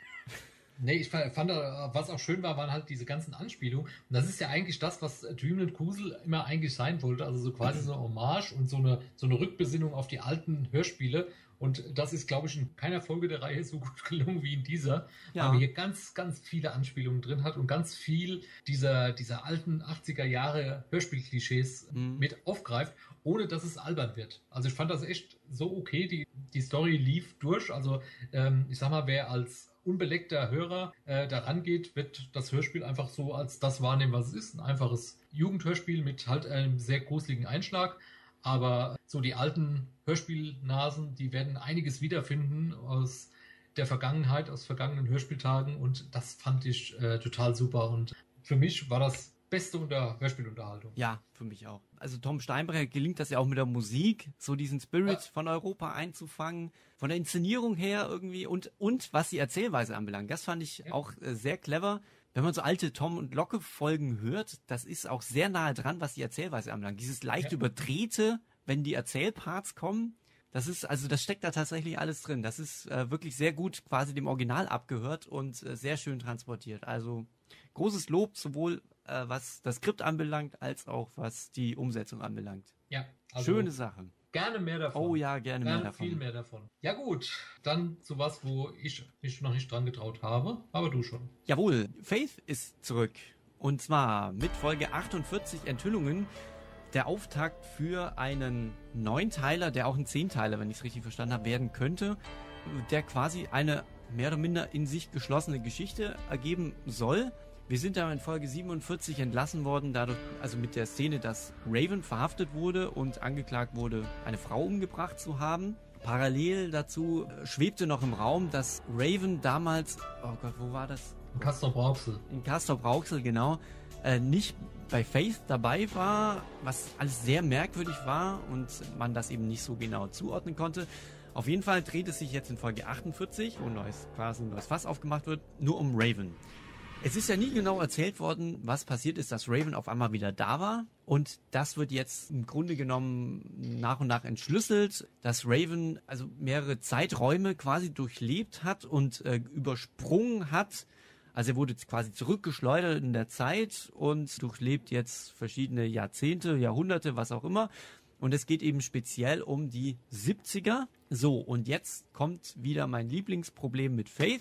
Nee, ich fand, was auch schön war, waren halt diese ganzen Anspielungen. Und das ist ja eigentlich das, was Dreamland Grusel immer eigentlich sein wollte. Also so quasi so eine Hommage und so eine Rückbesinnung auf die alten Hörspiele. Und das ist, glaube ich, in keiner Folge der Reihe so gut gelungen wie in dieser. Ja. Weil man hier ganz, ganz viele Anspielungen drin hat und ganz viel dieser alten 80er Jahre Hörspielklischees mit aufgreift, ohne dass es albern wird. Also ich fand das echt so okay. Die Story lief durch. Also ich sag mal, wer als unbeleckter Hörer da rangeht, wird das Hörspiel einfach so als das wahrnehmen, was es ist. Ein einfaches Jugendhörspiel mit halt einem sehr gruseligen Einschlag. Aber so die alten Hörspielnasen, die werden einiges wiederfinden aus der Vergangenheit, aus vergangenen Hörspieltagen. Und das fand ich total super. Und für mich war das beste Hörspielunterhaltung. Ja, für mich auch. Also Tom Steinbrecher gelingt das ja auch mit der Musik, so diesen Spirit von Europa einzufangen, von der Inszenierung her irgendwie und was die Erzählweise anbelangt. Das fand ich auch sehr clever. Wenn man so alte Tom und Locke Folgen hört, das ist auch sehr nahe dran, was die Erzählweise anbelangt. Dieses leicht überdrehte, wenn die Erzählparts kommen, das steckt da tatsächlich alles drin. Das ist wirklich sehr gut quasi dem Original abgehört und sehr schön transportiert. Also großes Lob, sowohl was das Skript anbelangt, als auch was die Umsetzung anbelangt. Ja, also schöne Sache. Gerne mehr davon. Oh ja, gerne mehr davon. Viel mehr davon. Ja gut, dann zu was, wo ich mich noch nicht dran getraut habe, aber du schon. Jawohl, Faith ist zurück. Und zwar mit Folge 48 Enthüllungen. Der Auftakt für einen 9-Teiler, der auch ein 10-Teiler, wenn ich es richtig verstanden habe, werden könnte, der quasi eine mehr oder minder in sich geschlossene Geschichte ergeben soll. Wir sind da in Folge 47 entlassen worden, dadurch, also mit der Szene, dass Raven verhaftet wurde und angeklagt wurde, eine Frau umgebracht zu haben. Parallel dazu schwebte noch im Raum, dass Raven damals, oh Gott, wo war das? In Castrop-Rauxel. In Castrop-Rauxel, genau, nicht bei Faith dabei war, was alles sehr merkwürdig war und man das eben nicht so genau zuordnen konnte. Auf jeden Fall dreht es sich jetzt in Folge 48, wo quasi ein neues Fass aufgemacht wird, nur um Raven. Es ist ja nie genau erzählt worden, was passiert ist, dass Raven auf einmal wieder da war. Und das wird jetzt im Grunde genommen nach und nach entschlüsselt, dass Raven also mehrere Zeiträume quasi durchlebt hat und übersprungen hat. Also er wurde quasi zurückgeschleudert in der Zeit und durchlebt jetzt verschiedene Jahrzehnte, Jahrhunderte, was auch immer. Und es geht eben speziell um die 70er. So, und jetzt kommt wieder mein Lieblingsproblem mit Faith.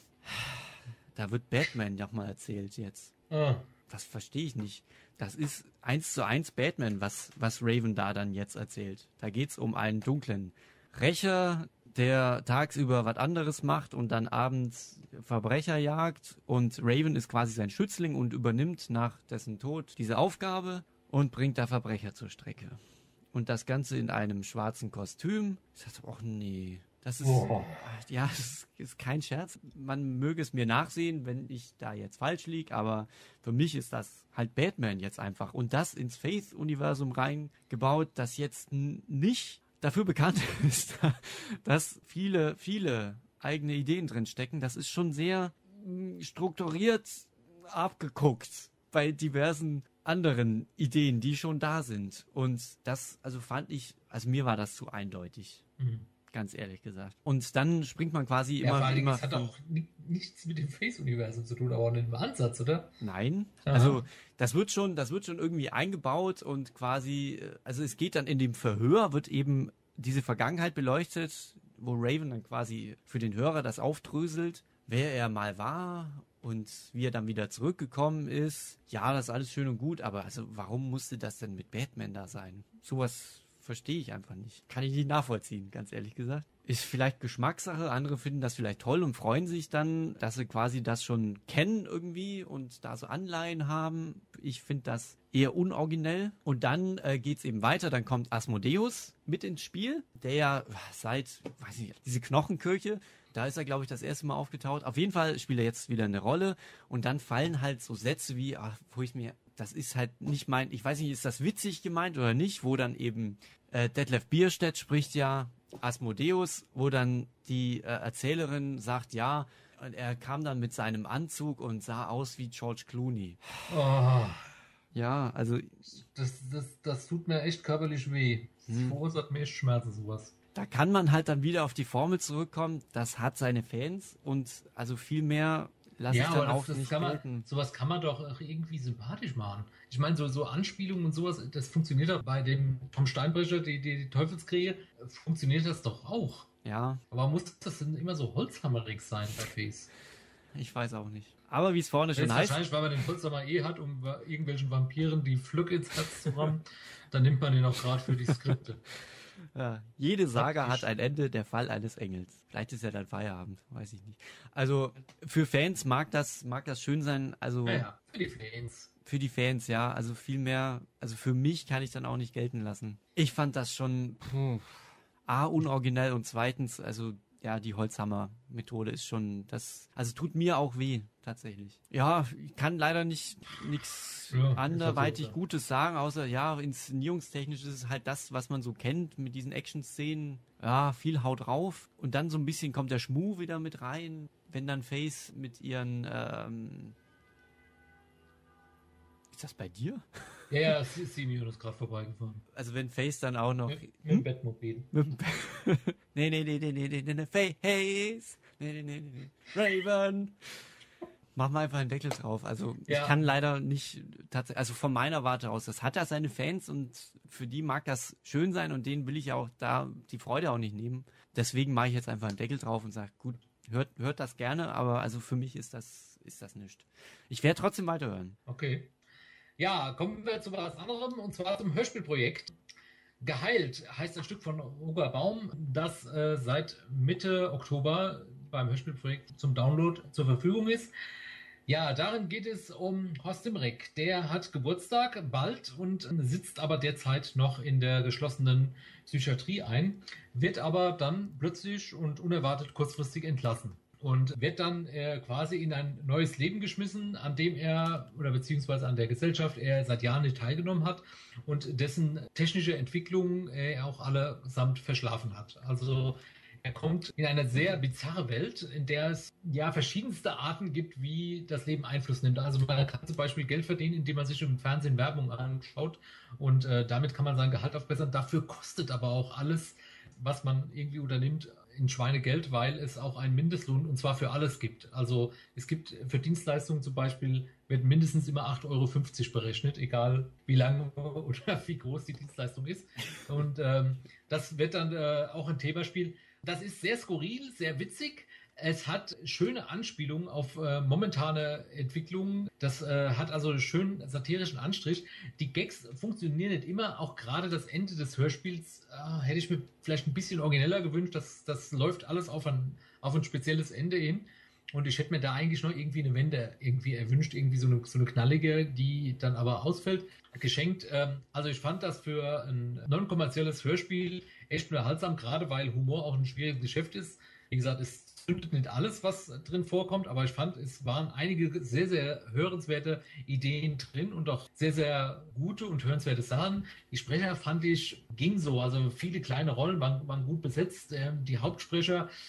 Da wird Batman nochmal erzählt jetzt. Das verstehe ich nicht. Das ist 1:1 Batman, was Raven da dann jetzt erzählt. Da geht's um einen dunklen Rächer, der tagsüber was anderes macht und dann abends Verbrecher jagt. Und Raven ist quasi sein Schützling und übernimmt nach dessen Tod diese Aufgabe und bringt da Verbrecher zur Strecke. Und das Ganze in einem schwarzen Kostüm. Ich dachte, ach nee. Das ist, ja, das ist kein Scherz. Man möge es mir nachsehen, wenn ich da jetzt falsch liege, aber für mich ist das halt Batman jetzt einfach. Und das ins Faith-Universum reingebaut, das jetzt nicht dafür bekannt ist, dass viele eigene Ideen drin stecken. Das ist schon sehr strukturiert abgeguckt bei diversen anderen Ideen, die schon da sind. Und das, also fand ich, also mir war das zu eindeutig. Ganz ehrlich gesagt. Und dann springt man quasi Ja, vor allen Dingen, immer das hat auch nichts mit dem Face-Universum zu tun, aber auch nicht im Ansatz, oder? Nein. Aha. Also das wird schon irgendwie eingebaut und quasi, also es geht dann in dem Verhör, wird eben diese Vergangenheit beleuchtet, wo Raven dann quasi für den Hörer das aufdröselt, wer er mal war und wie er dann wieder zurückgekommen ist. Ja, das ist alles schön und gut, aber also warum musste das denn mit Batman da sein? Sowas verstehe ich einfach nicht. Kann ich nicht nachvollziehen, ganz ehrlich gesagt. Ist vielleicht Geschmackssache. Andere finden das vielleicht toll und freuen sich dann, dass sie quasi das schon kennen irgendwie und da so Anleihen haben. Ich finde das eher unoriginell. Und dann geht's eben weiter. Dann kommt Asmodeus mit ins Spiel, der ja seit, weiß nicht, diese Knochenkirche, da ist er, glaube ich, das erste Mal aufgetaucht. Auf jeden Fall spielt er jetzt wieder eine Rolle. Und dann fallen halt so Sätze wie, wo ich mir, das ist halt nicht mein, ich weiß nicht, ist das witzig gemeint oder nicht, wo dann eben Detlef Bierstedt spricht ja Asmodeus, wo dann die Erzählerin sagt, ja, und er kam dann mit seinem Anzug und sah aus wie George Clooney. Oh, Ja, also das tut mir echt körperlich weh. Das verursacht mir echt Schmerzen, sowas. da kann man halt dann wieder auf die Formel zurückkommen, das hat seine Fans und also viel mehr lasse ich dann auch nicht gelten. Sowas kann man doch auch irgendwie sympathisch machen. Ich meine, so Anspielungen und sowas, das funktioniert doch bei dem Tom Steinbrecher, die Teufelskriege, funktioniert das doch auch. Ja, Aber muss das denn immer so holzhammerig sein bei Face? ich weiß auch nicht. Aber wie es vorne schon heißt, Wahrscheinlich, weil man den Holzhammer hat, um irgendwelchen Vampiren die Flöcke ins Herz zu rammen, dann nimmt man den auch gerade für die Skripte. ja, jede Saga hat ein Ende, der Fall eines Engels. Vielleicht ist ja dann Feierabend, weiß ich nicht. Also für Fans mag das schön sein, also Naja, für die Fans. für die Fans, ja, also viel mehr, also für mich kann ich dann auch nicht gelten lassen. Ich fand das schon A, unoriginell und zweitens, also ja, die Holzhammer-Methode ist schon, das, also tut mir auch weh, tatsächlich. Ja, ich kann leider nichts anderweitig Gutes sagen, außer ja, inszenierungstechnisch ist es halt das, was man so kennt mit diesen Action-Szenen. Ja, viel haut drauf und dann so ein bisschen kommt der Schmuh wieder mit rein, wenn dann Face mit ihren, ist das bei dir? Ja, Simio ist gerade vorbeigefahren. Also wenn Face dann auch noch... Mit dem Bettmobil. Nee, Face. Nee. Raven. Mach mal einfach einen Deckel drauf. Also ich kann leider nicht tatsächlich, also von meiner Warte aus, das hat ja seine Fans und für die mag das schön sein und denen will ich auch da die Freude auch nicht nehmen. Deswegen mache ich jetzt einfach einen Deckel drauf und sage, gut, hört das gerne, aber also für mich ist das nichts. Ich werde trotzdem weiterhören. Okay. Ja, kommen wir zu was anderem und zwar zum Hörspielprojekt. Geheilt heißt ein Stück von Roger Baum, das seit Mitte Oktober beim Hörspielprojekt zum Download zur Verfügung ist. Ja, darin geht es um Horst Dimmerek. Der hat Geburtstag bald und sitzt aber derzeit noch in der geschlossenen Psychiatrie ein, wird aber dann plötzlich und unerwartet kurzfristig entlassen. Und wird dann quasi in ein neues Leben geschmissen, an dem er oder beziehungsweise an der Gesellschaft er seit Jahren nicht teilgenommen hat und dessen technische Entwicklung er auch allesamt verschlafen hat. Also er kommt in eine sehr bizarre Welt, in der es ja verschiedenste Arten gibt, wie das Leben Einfluss nimmt. Also man kann zum Beispiel Geld verdienen, indem man sich im Fernsehen Werbung anschaut und damit kann man sein Gehalt aufbessern. Dafür kostet aber auch alles, was man irgendwie unternimmt, in Schweinegeld, weil es auch einen Mindestlohn und zwar für alles gibt. Also es gibt für Dienstleistungen zum Beispiel, wird mindestens immer 8,50 Euro berechnet, egal wie lang oder wie groß die Dienstleistung ist. Und das wird dann auch ein Themaspiel. Das ist sehr skurril, sehr witzig. Es hat schöne Anspielungen auf momentane Entwicklungen. Das hat also einen schönen satirischen Anstrich. Die Gags funktionieren nicht immer. Auch gerade das Ende des Hörspiels hätte ich mir vielleicht ein bisschen origineller gewünscht. Das läuft alles auf ein spezielles Ende hin. Und ich hätte mir da eigentlich noch irgendwie eine Wende irgendwie erwünscht. Irgendwie so eine knallige, die dann aber ausfällt. Geschenkt. Also ich fand das für ein non-kommerzielles Hörspiel echt unterhaltsam, gerade weil Humor auch ein schwieriges Geschäft ist. Wie gesagt, es zündet nicht alles, was drin vorkommt, aber ich fand, es waren einige sehr, sehr hörenswerte Ideen drin und auch sehr, sehr gute und hörenswerte Sachen. Die Sprecher fand ich, ging so, also viele kleine Rollen waren gut besetzt. Die Hauptsprecher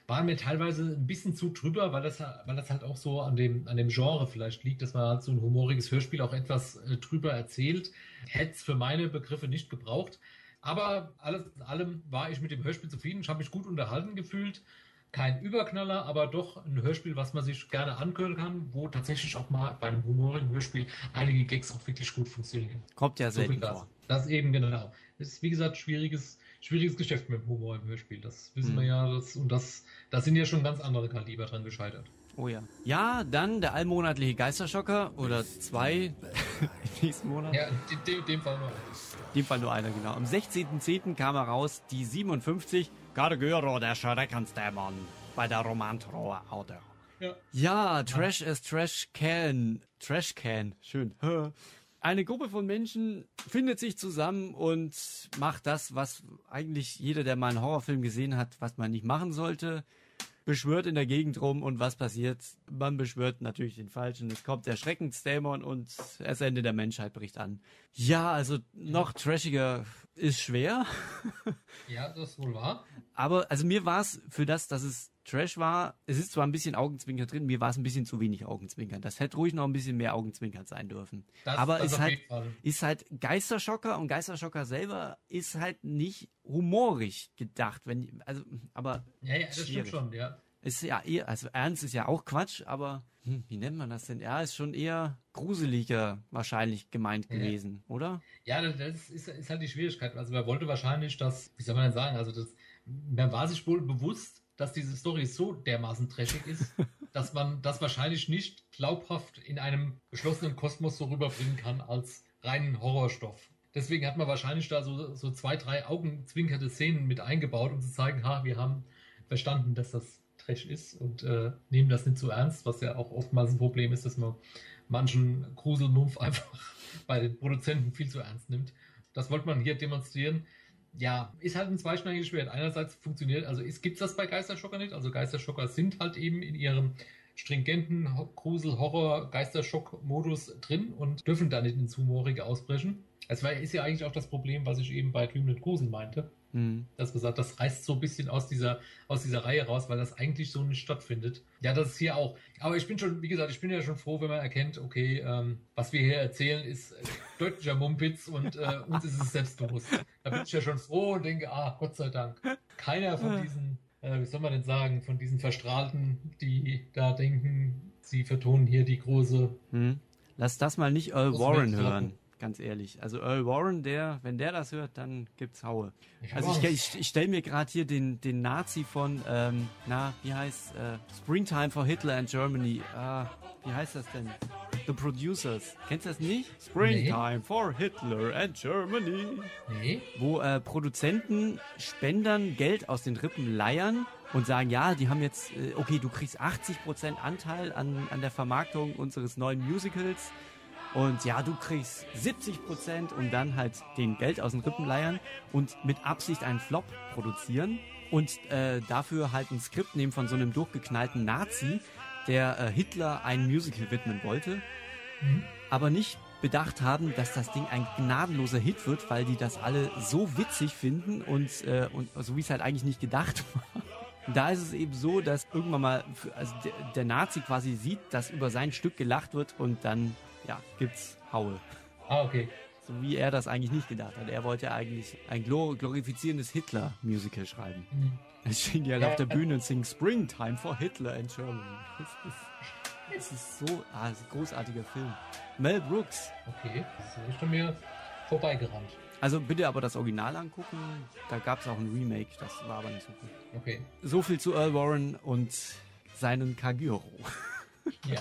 war mir teilweise ein bisschen zu drüber, weil das halt auch so an dem Genre vielleicht liegt, dass man halt so ein humoriges Hörspiel auch etwas drüber erzählt. Hätte es für meine Begriffe nicht gebraucht. Aber alles in allem war ich mit dem Hörspiel zufrieden. Ich habe mich gut unterhalten gefühlt. Kein Überknaller, aber doch ein Hörspiel, was man sich gerne anhören kann, wo tatsächlich auch mal bei einem humorigen Hörspiel einige Gags auch wirklich gut funktionieren. Kommt ja So viel selten dazu. vor. Das eben genau. Das ist, wie gesagt, schwieriges Geschäft mit dem Humor im Hörspiel. Das wissen wir ja. Da sind ja schon ganz andere Kaliber dran gescheitert. Oh ja. Ja, dann der allmonatliche Geisterschocker oder 2 im nächsten Monat. Ja, in dem Fall nur. In dem Fall nur einer, genau. Am 16.10. kam heraus die 57 Gargöro, der Schreckensdämon bei der Romantrohe Auto. Ja, Trash as Trash Can. Trash Can, schön. Eine Gruppe von Menschen findet sich zusammen und macht das, was eigentlich jeder, der mal einen Horrorfilm gesehen hat, was man nicht machen sollte. Beschwört in der Gegend rum und was passiert? Man beschwört natürlich den Falschen. Es kommt der Schreckensdämon und das Ende der Menschheit bricht an. Ja, also noch trashiger ist schwer. Ja, das ist wohl wahr. Aber also mir war es für das, dass es Trash war, es ist zwar ein bisschen Augenzwinker drin, mir war es ein bisschen zu wenig Augenzwinkern. Das hätte ruhig noch ein bisschen mehr Augenzwinkern sein dürfen. Aber es ist halt Geisterschocker und Geisterschocker selber ist halt nicht humorig gedacht. Aber ja, das stimmt schon, ja. Ist ja eher, also ernst ist ja auch Quatsch, aber wie nennt man das denn? Ja, ist schon eher gruseliger wahrscheinlich gemeint gewesen, oder? Ja, das ist halt die Schwierigkeit. Also man wollte wahrscheinlich wie soll man denn sagen, also man war sich wohl bewusst, dass diese Story so dermaßen trashig ist, dass man das wahrscheinlich nicht glaubhaft in einem geschlossenen Kosmos so rüberbringen kann als reinen Horrorstoff. Deswegen hat man wahrscheinlich da so 2, 3 augenzwinkerte Szenen mit eingebaut, um zu zeigen, wir haben verstanden, dass das Trash ist und nehmen das nicht so ernst, was ja auch oftmals ein Problem ist, dass man manchen Gruselmumpf einfach bei den Produzenten viel zu ernst nimmt. Das wollte man hier demonstrieren. Ja, ist halt ein zweischneidiges Schwert. Einerseits funktioniert, also gibt es das bei Geisterschocker nicht. Also Geisterschocker sind halt eben in ihrem stringenten Grusel-Horror-Geisterschock-Modus drin und dürfen da nicht ins Humorige ausbrechen. Das ist ja eigentlich auch das Problem, was ich eben bei Dreamland Grusel meinte. Dass gesagt, das reißt so ein bisschen aus dieser Reihe raus, weil das eigentlich so nicht stattfindet. Ja, das ist hier auch. Aber ich bin ja schon froh, wenn man erkennt, okay, was wir hier erzählen, ist deutlicher Mumpitz und uns ist es selbstbewusst. Da bin ich ja schon froh und denke, Gott sei Dank. Keiner von diesen, wie soll man denn sagen, von diesen Verstrahlten, die da denken, sie vertonen hier die große... Lass das mal nicht Earl Warren hören. Ganz ehrlich. Also Earl Warren, wenn der das hört, dann gibt's Haue. Also ich stelle mir gerade hier den Nazi von, wie heißt Springtime for Hitler and Germany. Wie heißt das denn? The Producers. Kennst du das nicht? Springtime for Hitler and Germany. Nee. Wo Produzenten Spendern Geld aus den Rippen leiern und sagen, ja, die haben jetzt, okay, du kriegst 80% Anteil an der Vermarktung unseres neuen Musicals. Und ja, du kriegst 70% und dann halt den Geld aus den Rippen leiern und mit Absicht einen Flop produzieren und dafür halt ein Skript nehmen von so einem durchgeknallten Nazi, der Hitler ein Musical widmen wollte, aber nicht bedacht haben, dass das Ding ein gnadenloser Hit wird, weil die das alle so witzig finden und so wie es halt eigentlich nicht gedacht war. Da ist es eben so, dass irgendwann mal der Nazi quasi sieht, dass über sein Stück gelacht wird und dann gibt's Haue. Okay. So wie er das eigentlich nicht gedacht hat. Er wollte ja eigentlich ein glorifizierendes Hitler-Musical schreiben. Jetzt stehen die halt auf der Bühne und singen Springtime for Hitler in Germany. Das ist so ein großartiger Film. Mel Brooks. Okay, das ist an mir vorbeigerannt. Also bitte aber das Original angucken. Da gab es auch ein Remake, das war aber nicht so gut. Okay. So viel zu Earl Warren und seinen Kaguro. Ja.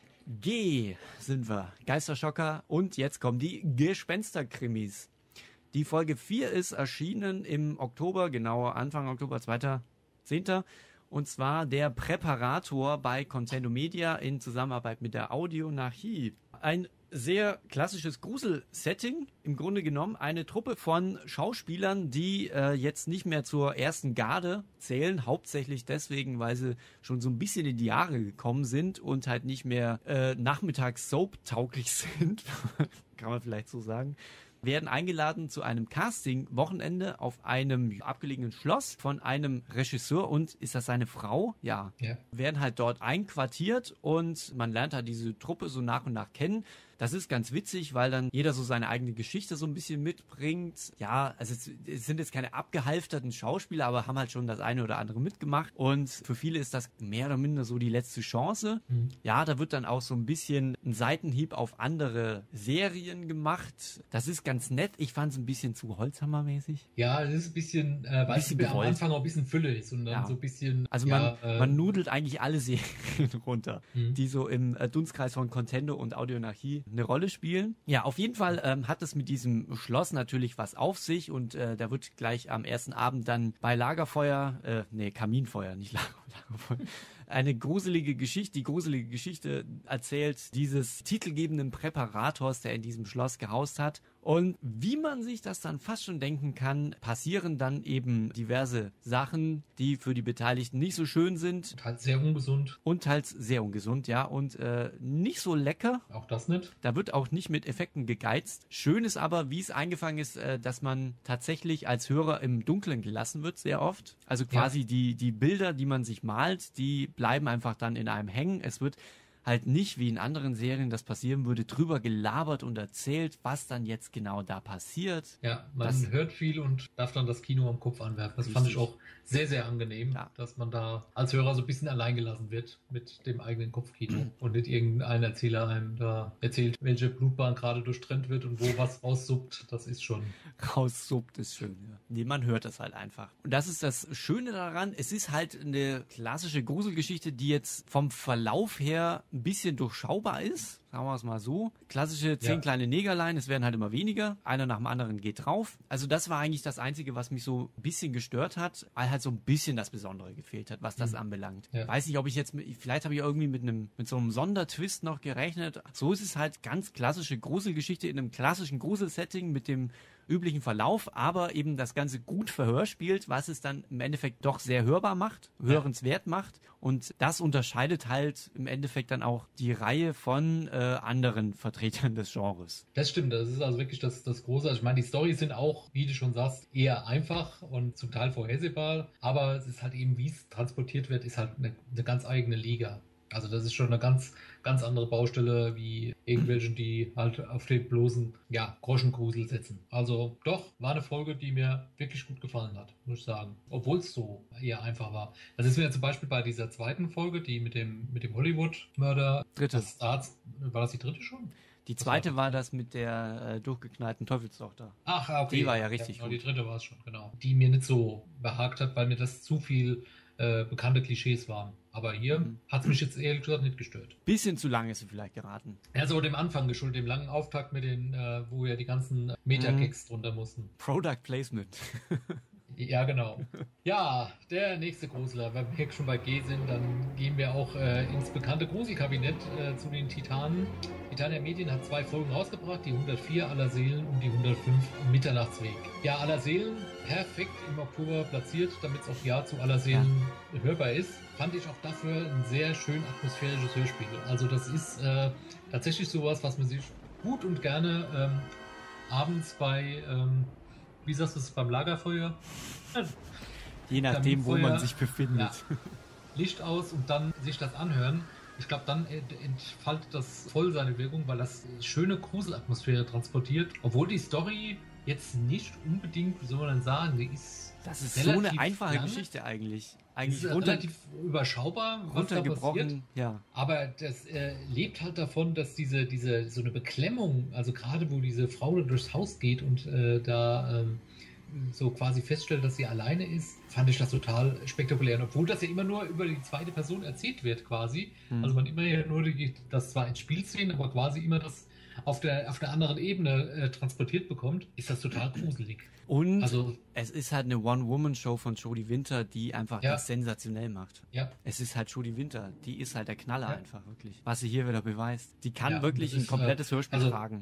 G sind wir. Geisterschocker. Und jetzt kommen die Gespensterkrimis. Die Folge 4 ist erschienen im Oktober, genauer Anfang Oktober, 2.10. Und zwar der Präparator bei Contendo Media in Zusammenarbeit mit der Audionarchie. Ein sehr klassisches Grusel-Setting. Im Grunde genommen eine Truppe von Schauspielern, die jetzt nicht mehr zur ersten Garde zählen. Hauptsächlich deswegen, weil sie schon so ein bisschen in die Jahre gekommen sind und halt nicht mehr nachmittags Soap-tauglich sind. Kann man vielleicht so sagen. werden eingeladen zu einem Casting-Wochenende auf einem abgelegenen Schloss von einem Regisseur und ist das seine Frau? Ja. Werden halt dort einquartiert und man lernt halt diese Truppe so nach und nach kennen. Das ist ganz witzig, weil dann jeder so seine eigene Geschichte so ein bisschen mitbringt. Ja, also es sind jetzt keine abgehalfterten Schauspieler, aber haben halt schon das eine oder andere mitgemacht. Und für viele ist das mehr oder minder so die letzte Chance. Ja, da wird dann auch so ein bisschen ein Seitenhieb auf andere Serien gemacht. Das ist ganz nett. Ich fand es ein bisschen zu Holzhammermäßig. Ja, es ist ein bisschen, weil es am Anfang auch ein bisschen Fülle ist und dann so ein bisschen... Also man nudelt eigentlich alle Serien runter, die so im Dunstkreis von Contendo und Audionarchie eine Rolle spielen. Ja, auf jeden Fall hat es mit diesem Schloss natürlich was auf sich und da wird gleich am ersten Abend dann bei Lagerfeuer, Kaminfeuer, nicht Lagerfeuer, die gruselige Geschichte erzählt dieses titelgebenden Präparators, der in diesem Schloss gehaust hat. Und wie man sich das dann fast schon denken kann, passieren dann eben diverse Sachen, die für die Beteiligten nicht so schön sind. Und halt sehr ungesund. Ja. Und nicht so lecker. Auch das nicht. Da wird auch nicht mit Effekten gegeizt. Schön ist aber, wie es eingefangen ist, dass man tatsächlich als Hörer im Dunkeln gelassen wird, sehr oft. Also quasi die Bilder, die man sich malt, die bleiben einfach dann in einem hängen. Es wird halt nicht, wie in anderen Serien das passieren würde, drüber gelabert und erzählt, was dann jetzt genau da passiert. Ja, man hört viel und darf dann das Kino am Kopf anwerfen. Das fand ich auch sehr, sehr angenehm, dass man da als Hörer so ein bisschen alleingelassen wird mit dem eigenen Kopfkino und nicht irgendein Erzähler einem da erzählt, welche Blutbahn gerade durchtrennt wird und wo was raussuppt. Das ist schon... Raussuppt ist schön, ja. Nee, man hört das halt einfach. Und das ist das Schöne daran. Es ist halt eine klassische Gruselgeschichte, die jetzt vom Verlauf her ein bisschen durchschaubar ist, sagen wir es mal so. Klassische 10 kleine Negerlein, es werden halt immer weniger. Einer nach dem anderen geht drauf. Also das war eigentlich das Einzige, was mich so ein bisschen gestört hat, weil halt so ein bisschen das Besondere gefehlt hat, was das anbelangt. Ja. Weiß nicht, ob ich jetzt, vielleicht habe ich irgendwie mit so einem Sondertwist noch gerechnet. So ist es halt ganz klassische Gruselgeschichte in einem klassischen Gruselsetting mit dem üblichen Verlauf, aber eben das Ganze gut verhörspielt, was es dann im Endeffekt doch sehr hörbar macht, hörenswert macht. Und das unterscheidet halt im Endeffekt dann auch die Reihe von anderen Vertretern des Genres. Das stimmt, das ist also wirklich das Große. Also ich meine, die Storys sind auch, wie du schon sagst, eher einfach und zum Teil vorhersehbar, aber es ist halt eben, wie es transportiert wird, ist halt eine ganz eigene Liga. Also das ist schon eine ganz andere Baustelle wie irgendwelchen, die halt auf den bloßen Groschengrusel setzen. Also doch, war eine Folge, die mir wirklich gut gefallen hat, muss ich sagen. Obwohl es so eher einfach war. Das ist mir zum Beispiel bei dieser zweiten Folge, die mit dem Hollywood-Mörder. Dritte. War das die dritte schon? Die zweite war das mit der durchgeknallten Teufelstochter. Ach, okay. Die war ja richtig gut. Die dritte war es schon, genau. Die mir nicht so behagt hat, weil mir das zu viel bekannte Klischees waren. Aber hier hat es mich jetzt ehrlich gesagt nicht gestört. Bisschen zu lange ist sie vielleicht geraten. Ja, so dem Anfang geschuldet, dem langen Auftakt mit den, wo ja die ganzen Meta-Gags drunter mussten. Product Placement. Ja, genau. Ja, der nächste Grusler. Wenn wir schon bei G sind, dann gehen wir auch ins bekannte Gruselkabinett zu den Titanen. Titania Medien hat 2 Folgen rausgebracht, die 104 Aller Seelen und die 105 Mitternachtsweg. Ja, Aller Seelen perfekt im Oktober platziert, damit es auch zu Aller Seelen hörbar ist. Fand ich auch dafür ein sehr schön atmosphärisches Hörspiel. Also das ist tatsächlich sowas, was man sich gut und gerne abends bei... wie sagst du es, beim Lagerfeuer? Je nachdem, wo man sich befindet. Ja. Licht aus und dann sich das anhören. Ich glaube, dann entfaltet das voll seine Wirkung, weil das schöne Gruselatmosphäre transportiert. Obwohl die Story jetzt nicht unbedingt, wie soll man denn sagen, die ist... Das ist so eine einfache Geschichte eigentlich. Eigentlich ist relativ überschaubar, was da passiert. Ja. Aber das lebt halt davon, dass diese so eine Beklemmung, also gerade wo diese Frau da durchs Haus geht und so quasi feststellt, dass sie alleine ist, fand ich das total spektakulär. Und obwohl das ja immer nur über die zweite Person erzählt wird quasi, also man immer ja nur das zwar ins Spiel sehen, aber quasi immer das auf der anderen Ebene transportiert bekommt, ist das total gruselig. Und es ist halt eine One-Woman-Show von Jodie Winter, die einfach das sensationell macht. Ja. Es ist halt Jodie Winter, die ist halt der Knaller einfach, wirklich. Was sie hier wieder beweist. Die kann wirklich ein komplettes Hörspiel tragen.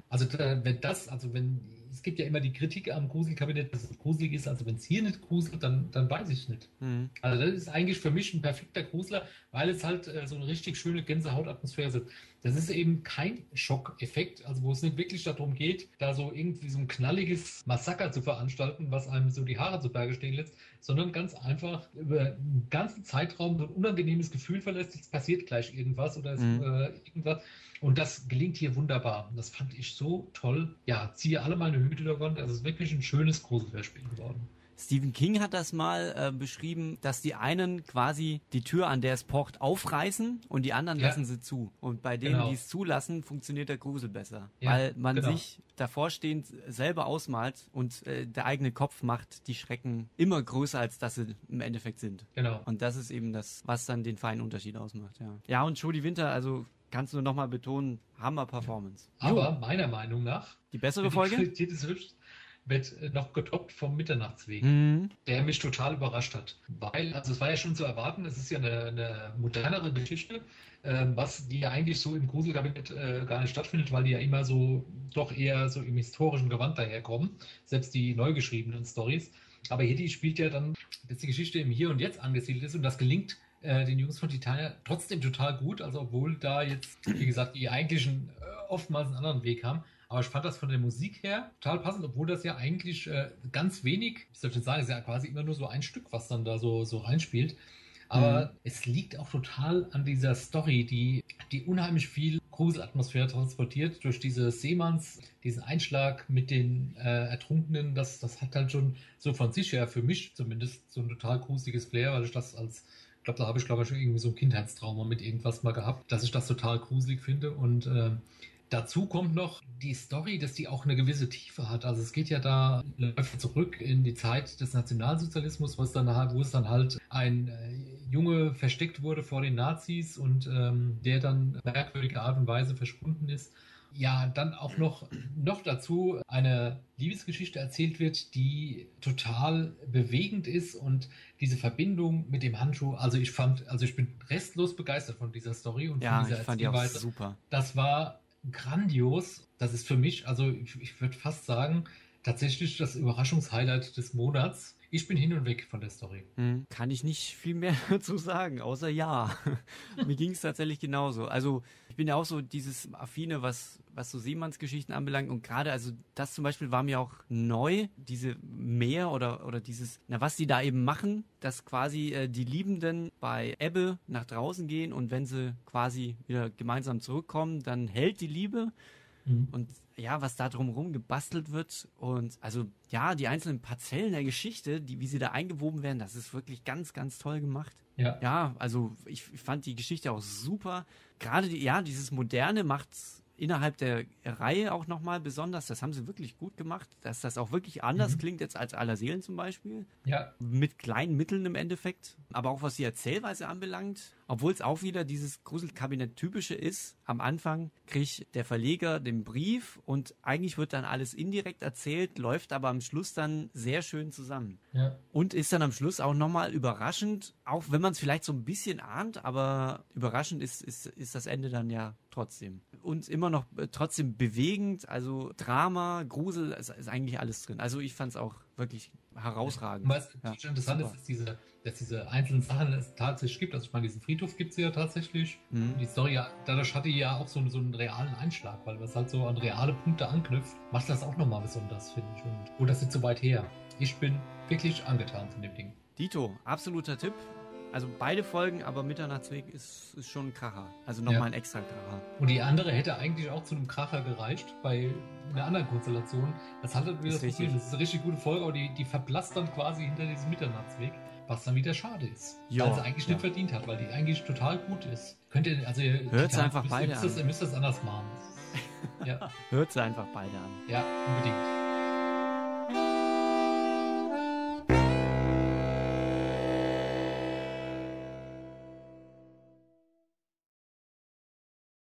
Es gibt ja immer die Kritik am Gruselkabinett, dass es gruselig ist, also wenn es hier nicht gruselt, dann weiß ich nicht. Also das ist eigentlich für mich ein perfekter Grusler, weil es halt so eine richtig schöne Gänsehautatmosphäre ist. Das ist eben kein Schockeffekt, also wo es nicht wirklich darum geht, da so irgendwie so ein knalliges Massaker zu veranstalten, was einem so die Haare zu Berge stehen lässt, sondern ganz einfach über einen ganzen Zeitraum so ein unangenehmes Gefühl verlässt, es passiert gleich irgendwas oder irgendwas. Und das gelingt hier wunderbar. Das fand ich so toll. Ja, ziehe alle meine Hüte davon. Es ist wirklich ein schönes Gruselhörspiel geworden. Stephen King hat das mal beschrieben, dass die einen quasi die Tür, an der es pocht, aufreißen und die anderen lassen sie zu. Und bei denen, die es zulassen, funktioniert der Grusel besser. Ja, weil man sich davor stehend selber ausmalt und der eigene Kopf macht die Schrecken immer größer, als dass sie im Endeffekt sind. Genau. Und das ist eben das, was dann den feinen Unterschied ausmacht. Ja, und Jodie Winter, also kannst du nochmal betonen, Hammer-Performance. Aber meiner Meinung nach, die bessere Folge? Die Qualität ist hübsch, wird noch getoppt vom Mitternachtsweg, der mich total überrascht hat. Weil, also es war ja schon zu erwarten, es ist ja eine modernere Geschichte, die ja eigentlich so im Gruselkabinett gar nicht stattfindet, weil die ja immer so doch eher so im historischen Gewand daherkommen, selbst die neu geschriebenen Storys. Aber hier, die spielt ja dann, dass die Geschichte im Hier und Jetzt angesiedelt ist und das gelingt den Jungs von Titania trotzdem total gut, also obwohl da jetzt, wie gesagt, die eigentlichen oftmals einen anderen Weg haben. Aber ich fand das von der Musik her total passend, obwohl das ja eigentlich ganz wenig, ich soll schon sagen, ist ja quasi immer nur so ein Stück, was dann da so reinspielt. Aber es liegt auch total an dieser Story, die unheimlich viel Gruselatmosphäre transportiert durch diese Seemanns, diesen Einschlag mit den Ertrunkenen. Das hat halt schon so von sich her, für mich zumindest, so ein total gruseliges Flair, weil ich das ich glaube, da habe ich, schon irgendwie so ein Kindheitstrauma mit irgendwas mal gehabt, dass ich das total gruselig finde. Und dazu kommt noch die Story, dass die auch eine gewisse Tiefe hat. Also es geht ja da, läuft zurück in die Zeit des Nationalsozialismus, wo es dann halt ein Junge versteckt wurde vor den Nazis und der dann merkwürdige Art und Weise verschwunden ist. Ja, dann auch noch dazu eine Liebesgeschichte erzählt wird, die total bewegend ist und diese Verbindung mit dem Handschuh, also ich bin restlos begeistert von dieser Story und von dieser Erzählweise. Fand die auch super. Das war grandios. Das ist für mich, also ich würde fast sagen, tatsächlich das Überraschungshighlight des Monats. Ich bin hin und weg von der Story. Kann ich nicht viel mehr dazu sagen, außer ja. Mir ging es tatsächlich genauso. Also ich bin ja auch so dieses Affine, was so Seemannsgeschichten anbelangt. Und gerade, also das zum Beispiel war mir auch neu, diese Meer oder dieses, was die da eben machen, dass quasi die Liebenden bei Ebbe nach draußen gehen und wenn sie quasi wieder gemeinsam zurückkommen, dann hält die Liebe. Und ja, was da drumherum gebastelt wird und also ja, die einzelnen Parzellen der Geschichte, wie sie da eingewoben werden, das ist wirklich ganz, ganz toll gemacht. Ja, also ich fand die Geschichte auch super. Gerade dieses Moderne macht's innerhalb der Reihe auch nochmal besonders. Das haben sie wirklich gut gemacht, dass das auch wirklich anders klingt jetzt als Aller Seelen zum Beispiel. Ja. Mit kleinen Mitteln im Endeffekt. Aber auch was die Erzählweise anbelangt, obwohl es auch wieder dieses Gruselkabinett-typische ist. Am Anfang kriegt der Verleger den Brief und eigentlich wird dann alles indirekt erzählt, läuft aber am Schluss dann sehr schön zusammen. Ja. Und ist dann am Schluss auch nochmal überraschend, auch wenn man es vielleicht so ein bisschen ahnt, aber überraschend ist das Ende dann ja trotzdem. Und immer noch trotzdem bewegend, also Drama, Grusel, ist eigentlich alles drin. Also ich fand es auch wirklich herausragend. Was interessant ist, dass diese einzelnen Sachen es tatsächlich gibt. Also ich meine, diesen Friedhof gibt es ja tatsächlich. Die Story, dadurch hatte die ja auch so einen realen Einschlag, weil was halt so an reale Punkte anknüpft, macht das auch nochmal besonders, finde ich. Und das ist so weit her. Ich bin wirklich angetan von dem Ding. Dito, absoluter Tipp. Also beide Folgen, aber Mitternachtsweg ist schon ein Kracher. Also nochmal ein extra Kracher. Und die andere hätte eigentlich auch zu einem Kracher gereicht bei einer anderen Konstellation. Das hat wieder das Problem. Das ist eine richtig gute Folge, aber die verblasst dann quasi hinter diesem Mitternachtsweg, was dann wieder schade ist. Weil sie eigentlich nicht verdient hat, weil die eigentlich total gut ist. Hört sie einfach beide an. Ihr müsst das anders machen. Hört sie einfach beide an. Ja, unbedingt.